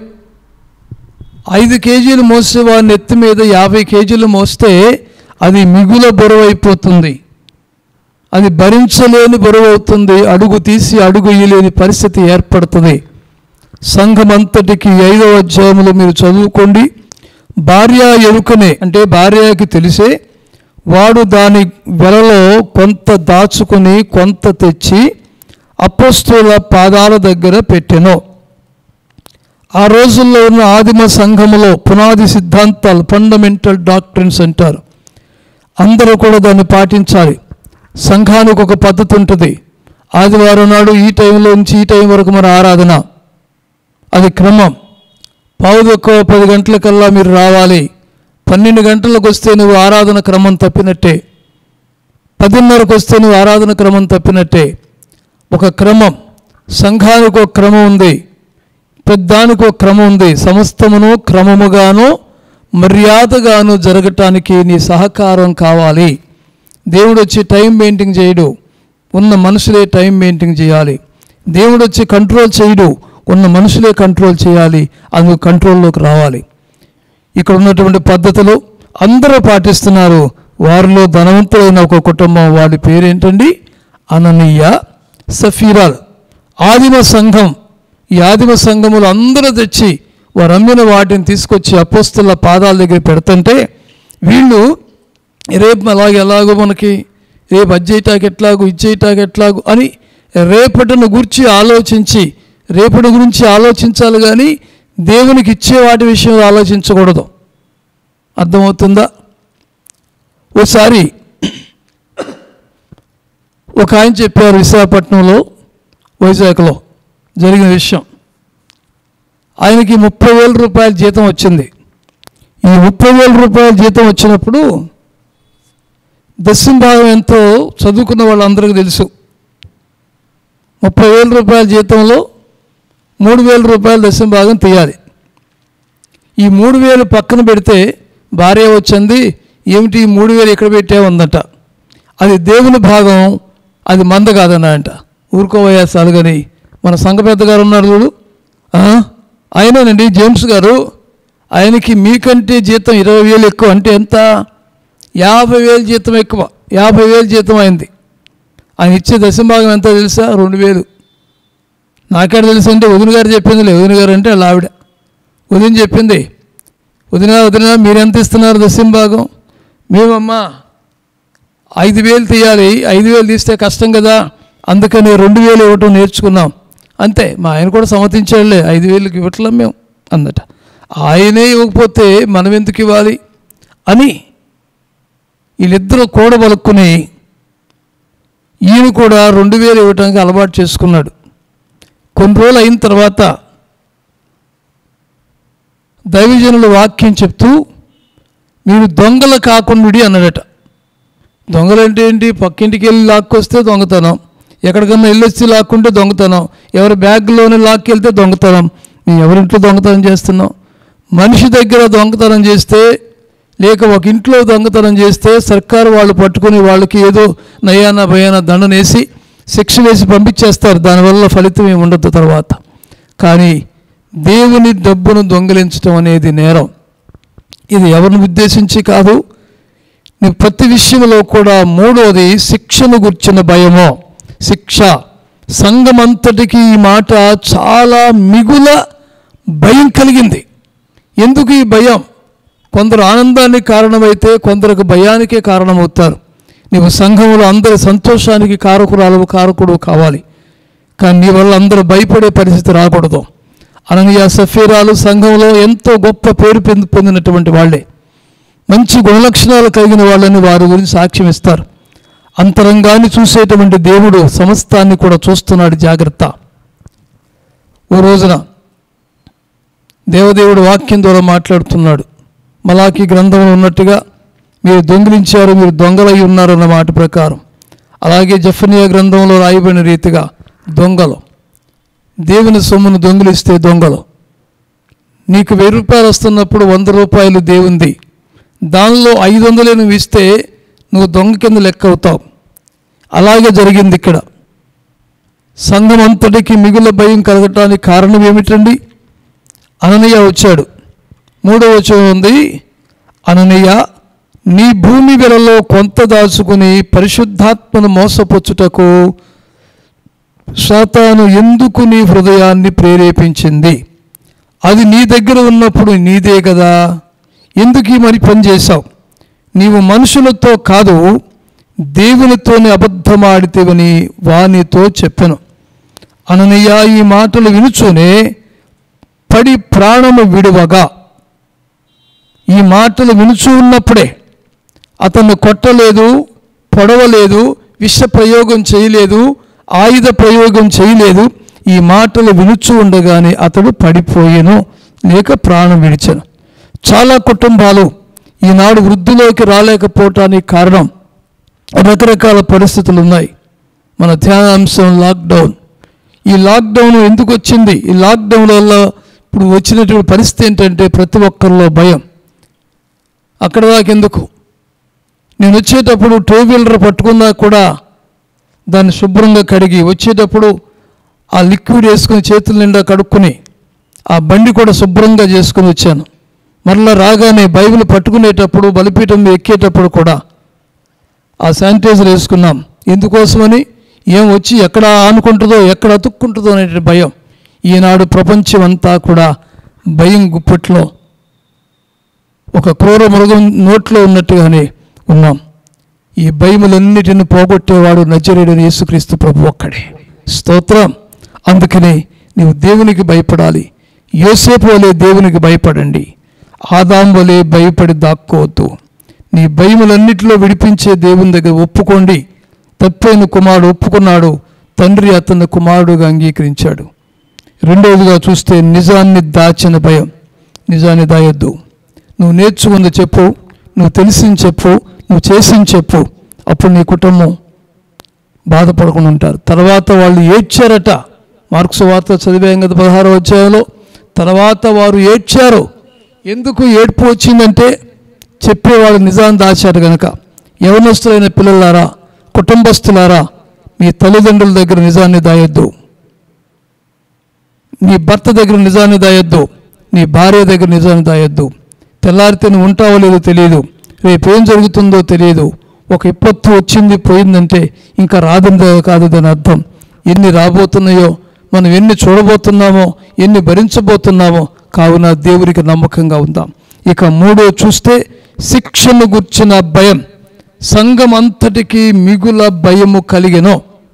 5 కేజీలు మోసే వాడిని ఎత్తి మీద 50 కేజీలు మోస్తే అది మిగుల బరువు అయిపోతుంది. అది భరించలేని బరువు అవుతుంది. అడుగు తీసి అడుగు ఇయ్యలేని పరిస్థితి ఏర్పడుతుంది. సంఘమంతటికి 5వ అధ్యాయంలో మీరు చదువుకోండి. భార్య ఎరుకనే, అంటే భార్యకి తెలిసే వాడు దాని వెలలో కొంత దాచుకుని కొంత తెచ్చి అపోస్తలుల పాదాల దగ్గర పెట్టెను. ఆ రోజుల్లో ఉన్న ఆదిమ సంఘములో పునాది సిద్ధాంతాలు, ఫండమెంటల్ డాక్ట్రిన్స్ అంటారు. అందరూ కూడా దాన్ని పాటించాలి. సంఘానికి ఒక పద్ధతి ఉంటుంది. ఆదివారం నాడు ఈ టైంలో నుంచి ఈ టైం వరకు మన ఆరాధన, అది క్రమం. 10 గంటలకల్లా మీరు రావాలి. 12 గంటలకు వస్తే నువ్వు ఆరాధన క్రమం తప్పినట్టే. 10:30కు వస్తే నువ్వు ఆరాధన క్రమం తప్పినట్టే. ఒక క్రమం, సంఘానికి ఒక క్రమం ఉంది, పెద్దానికి ఒక క్రమం ఉంది. సమస్తమును క్రమముగాను మర్యాదగాను జరగటానికి నీ సహకారం కావాలి. దేవుడు వచ్చి టైం మెయింటైన్ చేయడు, ఉన్న మనుషులే టైం మెయింటైన్ చేయాలి. దేవుడు వచ్చి కంట్రోల్ చేయడు, ఉన్న మనుషులే కంట్రోల్ చేయాలి. అందుకు కంట్రోల్లోకి రావాలి. ఇక్కడ ఉన్నటువంటి పద్ధతులు అందరూ పాటిస్తున్నారు. వారిలో ధనవంతులైన ఒక కుటుంబం, వాడి పేరేంటండి? అననీయ, సఫీరాలు. ఆదిమ సంఘం, ఈ ఆదిమ సంఘములు అందరూ తెచ్చి వారు అమ్మిన వాటిని తీసుకొచ్చి అపోస్తలుల పాదాల దగ్గర పెడుతుంటే వీళ్ళు రేపు ఎలాగో మనకి రేపు అజ్జేయటానికి ఎట్లాగో ఇచ్చేయటానికి ఎట్లాగో అని రేపటిని గురించి ఆలోచించి రేపటి గురించి ఆలోచించాలి, కానీ దేవునికి ఇచ్చే వాటి విషయంలో ఆలోచించకూడదు. అర్థమవుతుందా? ఓసారి ఒక ఆయన చెప్పారు, విశాఖపట్నంలో వైజాగ్లో జరిగిన విషయం. ఆయనకి 30,000 రూపాయల జీతం వచ్చింది. ఈ 30,000 రూపాయల జీతం వచ్చినప్పుడు దశంభాగం ఎంతో చదువుకున్న వాళ్ళందరికీ తెలుసు. 30,000 రూపాయల జీతంలో 3,000 రూపాయలు దశంభాగం తీయాలి. ఈ 3,000 పక్కన పెడితే భార్య వచ్చింది, ఏమిటి ఈ 3,000 ఎక్కడ పెట్టే ఉందట. అది దేవుని భాగం, అది మంద కాదన్నాయంట. ఊరుకోవయ్యా సాలుగని మన సంఘ పెద్ద గారు ఉన్నారు చూడు, ఆయనేనండి జేమ్స్ గారు, ఆయనకి మీకంటే జీతం 20,000 ఎక్కువ. అంటే ఎంత? 50,000 జీతం ఎక్కువ. 50,000 జీతం అయింది. ఆయన ఇచ్చే దశంభాగం ఎంత తెలుసా? 2,000. నాకేడ తెలుసు అంటే వదిన గారు చెప్పిందిలే. వదిన గారు అంటే వాళ్ళ ఆవిడ. వదిన చెప్పింది, వదిన మీరెంత ఇస్తున్నారు దశంభాగం? మేమమ్మా 5,000 తీయాలి, 5,000 తీస్తే కష్టం కదా, అందుకని 2,000 ఇవ్వటం నేర్చుకున్నాం అంతే. మా ఆయన కూడా సమ్మతించాడులే, 5,000కి ఇవ్వట్లేం మేము అందట. ఆయనే ఇవ్వకపోతే మనం ఎందుకు ఇవ్వాలి అని వీళ్ళిద్దరూ కూడబలుక్కుని ఈయన కూడా 2,000 ఇవ్వటానికి అలవాటు చేసుకున్నాడు. కొన్ని రోజులు అయిన తర్వాత దైవజనుల వాక్యం చెప్తూ మీరు దొంగలు కాకుండా అన్నాడట. దొంగలంటే ఏంటి? పక్కింటికి వెళ్ళి లాక్కొస్తే దొంగతనం, ఎక్కడికన్నా వెళ్ళొచ్చి లాక్కుంటే దొంగతనం, ఎవరి బ్యాగ్లోనే లాక్కెళ్తే దొంగతనం. మేము ఎవరింట్లో దొంగతనం చేస్తున్నాం? మనిషి దగ్గర దొంగతనం చేస్తే, లేక ఒక ఇంట్లో దొంగతనం చేస్తే సర్కారు వాళ్ళు పట్టుకుని వాళ్ళకి ఏదో నయానా భయానా దండనేసి శిక్ష వేసి పంపించేస్తారు. దానివల్ల ఫలితం ఏమి ఉండదు తర్వాత. కానీ దేవుని డబ్బును దొంగిలించడం అనేది నేరం. ఇది ఎవరిని ఉద్దేశించి కాదు. నీ ప్రతి విషయంలో కూడా. మూడోది శిక్షను గుర్చిన భయమో, శిక్ష. సంఘమంతటికి ఈ మాట చాలా మిగుల భయం కలిగింది. ఎందుకు ఈ భయం? కొందరు ఆనందానికి కారణమైతే కొందరికి భయానికే కారణమవుతారు. నీవు సంఘంలో అందరి సంతోషానికి కారకుడు కావాలి, కానీ నీ వల్ల అందరూ భయపడే పరిస్థితి రాకూడదు. అననీయ, సఫీరాలు సంఘంలో ఎంతో గొప్ప పేరు పొందినటువంటి వాళ్ళే, మంచి గుణలక్షణాలు కలిగిన వాళ్ళని వారి గురించి సాక్ష్యం ఇస్తారు. అంతరంగాన్ని చూసేటువంటి దేవుడు సమస్తాన్ని కూడా చూస్తున్నాడు. జాగ్రత్త. ఓ రోజున దేవదేవుడు వాక్యం ద్వారా మాట్లాడుతున్నాడు. మలాకీ గ్రంథంలో ఉన్నట్టుగా మీరు దొంగిలించారు, మీరు దొంగలై ఉన్నారు అన్న మాట ప్రకారం. అలాగే జెఫన్యా గ్రంథంలో రాయబడిన రీతిగా దొంగలు, దేవుని సొమ్మును దొంగిలిస్తే దొంగలు. నీకు 1000 రూపాయలు వస్తున్నప్పుడు 100 రూపాయలు దేవుంది, దానిలో 500 నువ్వు ఇస్తే నువ్వు దొంగ కింద లెక్క అవుతావు. అలాగే జరిగింది ఇక్కడ. సంఘం అంతటికి మిగుల భయం కలగటానికి కారణం ఏమిటండి? అననీయ వచ్చాడు. 3వ వచనం ఉంది, అననీయ నీ భూమి వెలలో కొంత దాచుకుని పరిశుద్ధాత్మను మోసపుచ్చుటకు సాతాను ఎందుకు నీ హృదయాన్ని ప్రేరేపించింది? అది నీ దగ్గర ఉన్నప్పుడు నీదే కదా, ఎందుకు ఈ మరి పని చేశావు? నీవు మనుషులతో కాదు దేవునితోనే అబద్ధమాడితేవని వానితో చెప్పెను. అననీయ ఈ మాటలు వినుచూనే పడి ప్రాణము విడువగా, ఈ మాటలు వినుచూ ఉన్నప్పుడే అతన్ని కొట్టలేదు, పొడవలేదు, విష ప్రయోగం చేయలేదు, ఆయుధ ప్రయోగం చేయలేదు. ఈ మాటలు వినుచూ ఉండగానే అతడు పడిపోయేను, లేక ప్రాణం విడిచెను. చాలా కుటుంబాలు ఈనాడు వృద్ధిలోకి రాలేకపోవటానికి కారణం రకరకాల పరిస్థితులు ఉన్నాయి. మన ధ్యానాంశం లాక్డౌన్. ఈ లాక్డౌన్ ఎందుకు వచ్చింది? ఈ లాక్డౌన్ వల్ల ఇప్పుడు వచ్చినటువంటి పరిస్థితి ఏంటంటే ప్రతి ఒక్కరిలో భయం. అక్కడ దాకెందుకు, నేను వచ్చేటప్పుడు టూ వీలర్ పట్టుకున్నా కూడా దాన్ని శుభ్రంగా కడిగి వచ్చేటప్పుడు ఆ లిక్విడ్ వేసుకుని చేతుల నిండా కడుక్కుని ఆ బండి కూడా శుభ్రంగా చేసుకుని వచ్చాను. మరలా రాగానే బైబిల్ పట్టుకునేటప్పుడు బలిపీఠం ఎక్కేటప్పుడు కూడా ఆ శానిటైజర్ వేసుకున్నాం. ఎందుకోసమని, ఏం వచ్చి ఎక్కడ ఆనుకుంటుందో, ఎక్కడ అతుక్కుంటుందో అనే భయం. ఈనాడు ప్రపంచం అంతా కూడా భయం గుప్పట్లో ఒక క్రూర మృగం నోట్లో ఉన్నట్టుగానే ఉన్నాం. ఈ భయములన్నిటిని పోగొట్టేవాడు నజరేయుడైన యేసుక్రీస్తు ప్రభు ఒక్కడే. స్తోత్రం. అందుకనే నీవు దేవునికి భయపడాలి. యోసేపు వలె దేవునికి భయపడండి. ఆదాము వలె భయపడి దాక్కోవద్దు. నీ భయములన్నిటిలో విడిపించే దేవుని దగ్గర ఒప్పుకోండి. తప్పైన కుమారుడు ఒప్పుకున్నాడు, తండ్రి అతన్ని కుమారుడుగా అంగీకరించాడు. రెండవదిగా చూస్తే నిజాన్ని దాచిన భయం. నిజాన్ని దాయొద్దు. నువ్వు నేర్చుకుంది చెప్పు, నువ్వు తెలిసింది చెప్పు, నువ్వు చేసింది చెప్పు. అప్పుడు నీ కుటుంబం బాధపడకుండా ఉంటారు. తర్వాత వాళ్ళు ఏడ్చారట. మార్క్స్ వార్త చదివాం కదా 16వ అధ్యాయంలో. తర్వాత వారు ఏడ్చారు. ఎందుకు ఏడ్పు వచ్చిందంటే చెప్పేవాళ్ళు నిజాన్ని దాచారు కనుక. యవనస్తులైన పిల్లలారా, కుటుంబస్తులారా, మీ తల్లిదండ్రుల దగ్గర నిజాన్ని దాయొద్దు. నీ భర్త దగ్గర నిజాన్ని దాయొద్దు. నీ భార్య దగ్గర నిజాన్ని దాయొద్దు. తెల్లారితే నువ్వు ఉంటావో లేదో తెలియదు, రేపేం జరుగుతుందో తెలియదు. ఒక విపత్తు వచ్చింది పోయిందంటే ఇంకా రాదందే కాదు దాని అర్థం. ఎన్ని రాబోతున్నాయో, మనం ఎన్ని చూడబోతున్నామో, ఎన్ని భరించబోతున్నామో. కావున దేవునికి నమ్మకంగా ఉందాం. ఇక మూడో చూస్తే శిక్షను గుర్చిన భయం. సంఘం అంతటికి మిగుల భయము కలిగెను.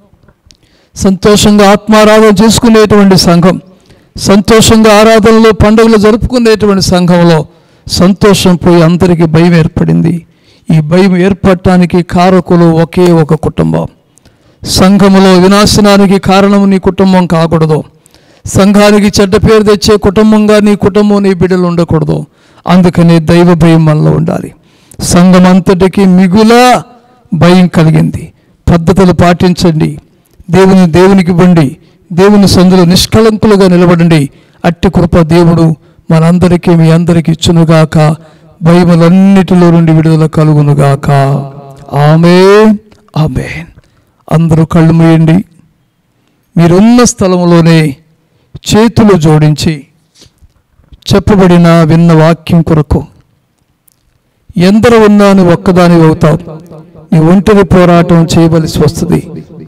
సంతోషంగా ఆత్మారాధన చేసుకునేటువంటి సంఘం, సంతోషంగా ఆరాధనలో పండుగలు జరుపుకునేటువంటి సంఘంలో సంతోషం పోయి అందరికీ భయం ఏర్పడింది. ఈ భయం ఏర్పడటానికి కారకులు ఒకే ఒక కుటుంబం. సంఘములో వినాశనానికి కారణం నీ కుటుంబం కాకూడదు. సంఘానికి చెడ్డ పేరు తెచ్చే కుటుంబంగా నీ కుటుంబం, నీ బిడ్డలు ఉండకూడదు. అందుకని దైవ భయం మనలో ఉండాలి. సంఘం అంతటికి మిగుల భయం కలిగింది. పద్ధతులు పాటించండి. దేవునికి ఇవ్వండి. దేవుని సందులో నిష్కళంకులుగా నిలబడండి. అట్టి కృప దేవుడు మనందరికీ, మీ అందరికీ ఇచ్చునుగాక. భయములన్నిటిలో నుండి విడుదల కలుగునుగాక. ఆమేన్, ఆమేన్. అందరూ కళ్ళు మూయండి. మీరున్న స్థలంలోనే చేతులు జోడించి చెప్పబడిన విన్న వాక్యం కొరకు, ఎందరు ఉన్నా నువ్వు ఒక్కదాని అవుతావు. నీ ఒంటరి పోరాటం చేయవలసి వస్తుంది.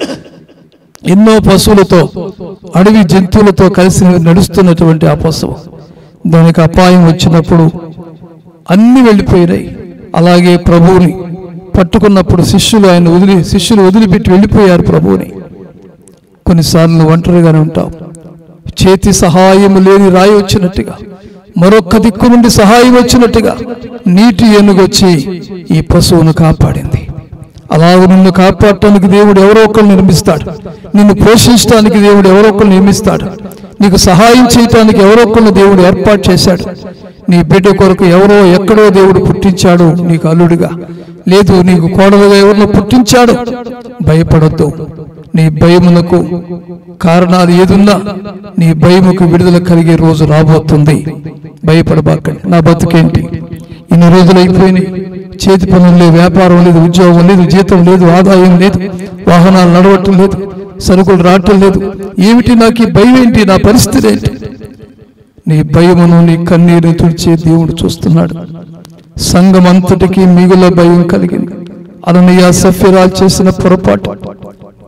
ఎన్నో పశువులతో, అడవి జంతువులతో కలిసి నడుస్తున్నటువంటి ఆ పశువు, దానికి అపాయం వచ్చినప్పుడు అన్నీ వెళ్ళిపోయినాయి. అలాగే ప్రభువుని పట్టుకున్నప్పుడు శిష్యులు వదిలిపెట్టి వెళ్ళిపోయారు ప్రభువుని. కొన్నిసార్లు ఒంటరిగానే ఉంటావు. చేతి సహాయం లేని రాయి వచ్చినట్టుగా, మరొక్క దిక్కు నుండి సహాయం వచ్చినట్టుగా నీటి ఏనుగొచ్చి ఈ పశువును కాపాడింది. అలాగే నిన్ను కాపాడటానికి దేవుడు ఎవరో ఒకరు నిర్మిస్తాడు. నిన్ను పోషించడానికి దేవుడు ఎవరో ఒకరు నిర్మిస్తాడు. నీకు సహాయం చేయటానికి ఎవరో ఒకరు దేవుడు ఏర్పాటు చేశాడు. నీ బిడ్డ కొరకు ఎవరో ఎక్కడో దేవుడు పుట్టించాడు నీకు అల్లుడిగా. లేదు, నీకు కోడలుగా ఎవరినో పుట్టించాడు. భయపడొద్దు. నీ భయమునకు కారణాలు ఏదున్నా నీ భయముకు విడుదల కలిగే రోజు రాబోతుంది. భయపడబాకండి. నా బతుకేంటి, ఇన్ని రోజులు అయిపోయినాయి, చేతి పనులు లేవు, వ్యాపారం లేదు, ఉద్యోగం లేదు, జీతం లేదు, ఆదాయం లేదు, వాహనాలు నడవటం లేదు, సరుకులు రావటం లేదు. ఏమిటి నాకు ఈ భయం ఏంటి, నా పరిస్థితి ఏంటి? నీ భయమును, నీ కన్నీరు తుడిచే దేవుడు చూస్తున్నాడు. సంఘం అంతటికి మిగుల భయం కలిగింది. అననీయ సఫీరా చేసిన పొరపాటు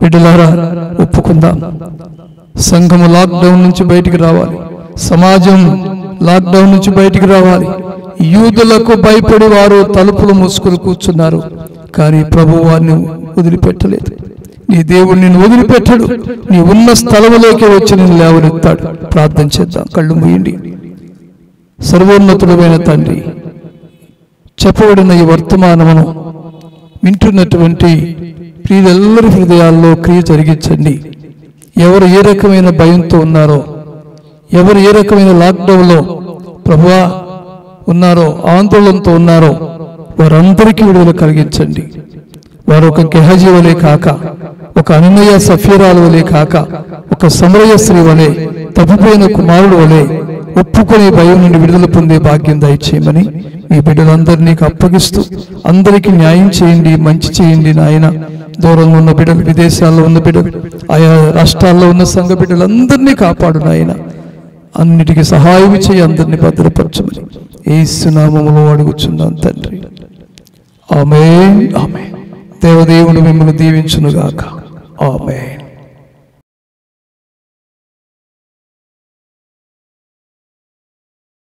బిడ్డలారా ఒప్పుకుందాం. సంఘము లాక్డౌన్ నుంచి బయటికి రావాలి. సమాజం లాక్డౌన్ నుంచి బయటికి రావాలి. యూదులకు భయపడి వారు తలుపులు మూసుకుని కూర్చున్నారు. కానీ ప్రభు వారిని వదిలిపెట్టలేదు. నీ దేవుడు నిన్ను వదిలిపెట్టడు. నీ ఉన్న స్థలములోకి వచ్చి నిన్ను లేవనెత్తాడు. ప్రార్థన చేద్దాం. కళ్ళు మూయండి. సర్వోన్నతుడైన తండ్రి, చెప్పబడిన ఈ వర్తమానమును వింటున్నటువంటి ప్రియులెల్లరి హృదయాల్లో క్రియ జరిగించండి. ఎవరు ఏ రకమైన భయంతో ఉన్నారో, ఎవరు ఏ రకమైన లాక్డౌన్లో ప్రభువా ఉన్నారో, ఆందోళనతో ఉన్నారో, వారందరికీ విడుదల కలిగించండి. వారు ఒక గెహజీ వలె కాక, ఒక అననయ సఫీరాల వలె కాక, ఒక సమరయ స్త్రీ వలె, తప్పిపోయిన కుమారుడు వలె ఒప్పుకునే భయం నుండి విడుదల పొందే భాగ్యం దయచేయమని మీ బిడ్డలందరినీ అప్పగిస్తూ అందరికీ న్యాయం చేయండి, మంచి చేయండి నాయన. దూరంలో ఉన్న బిడ్డలు, విదేశాల్లో ఉన్న బిడ్డలు, ఆయా రాష్ట్రాల్లో ఉన్న సంఘ బిడ్డలందరినీ కాపాడు నాయన. అన్నిటికీ సహాయం చేయి, అందరినీ భద్రపరచమని యేసు నామములో అడుగుచున్నాను తండ్రి. ఆమేన్. ఆమేన్. దేవదేవుడు మిమ్మల్ని దీవించునుగాక. ఆమేన్.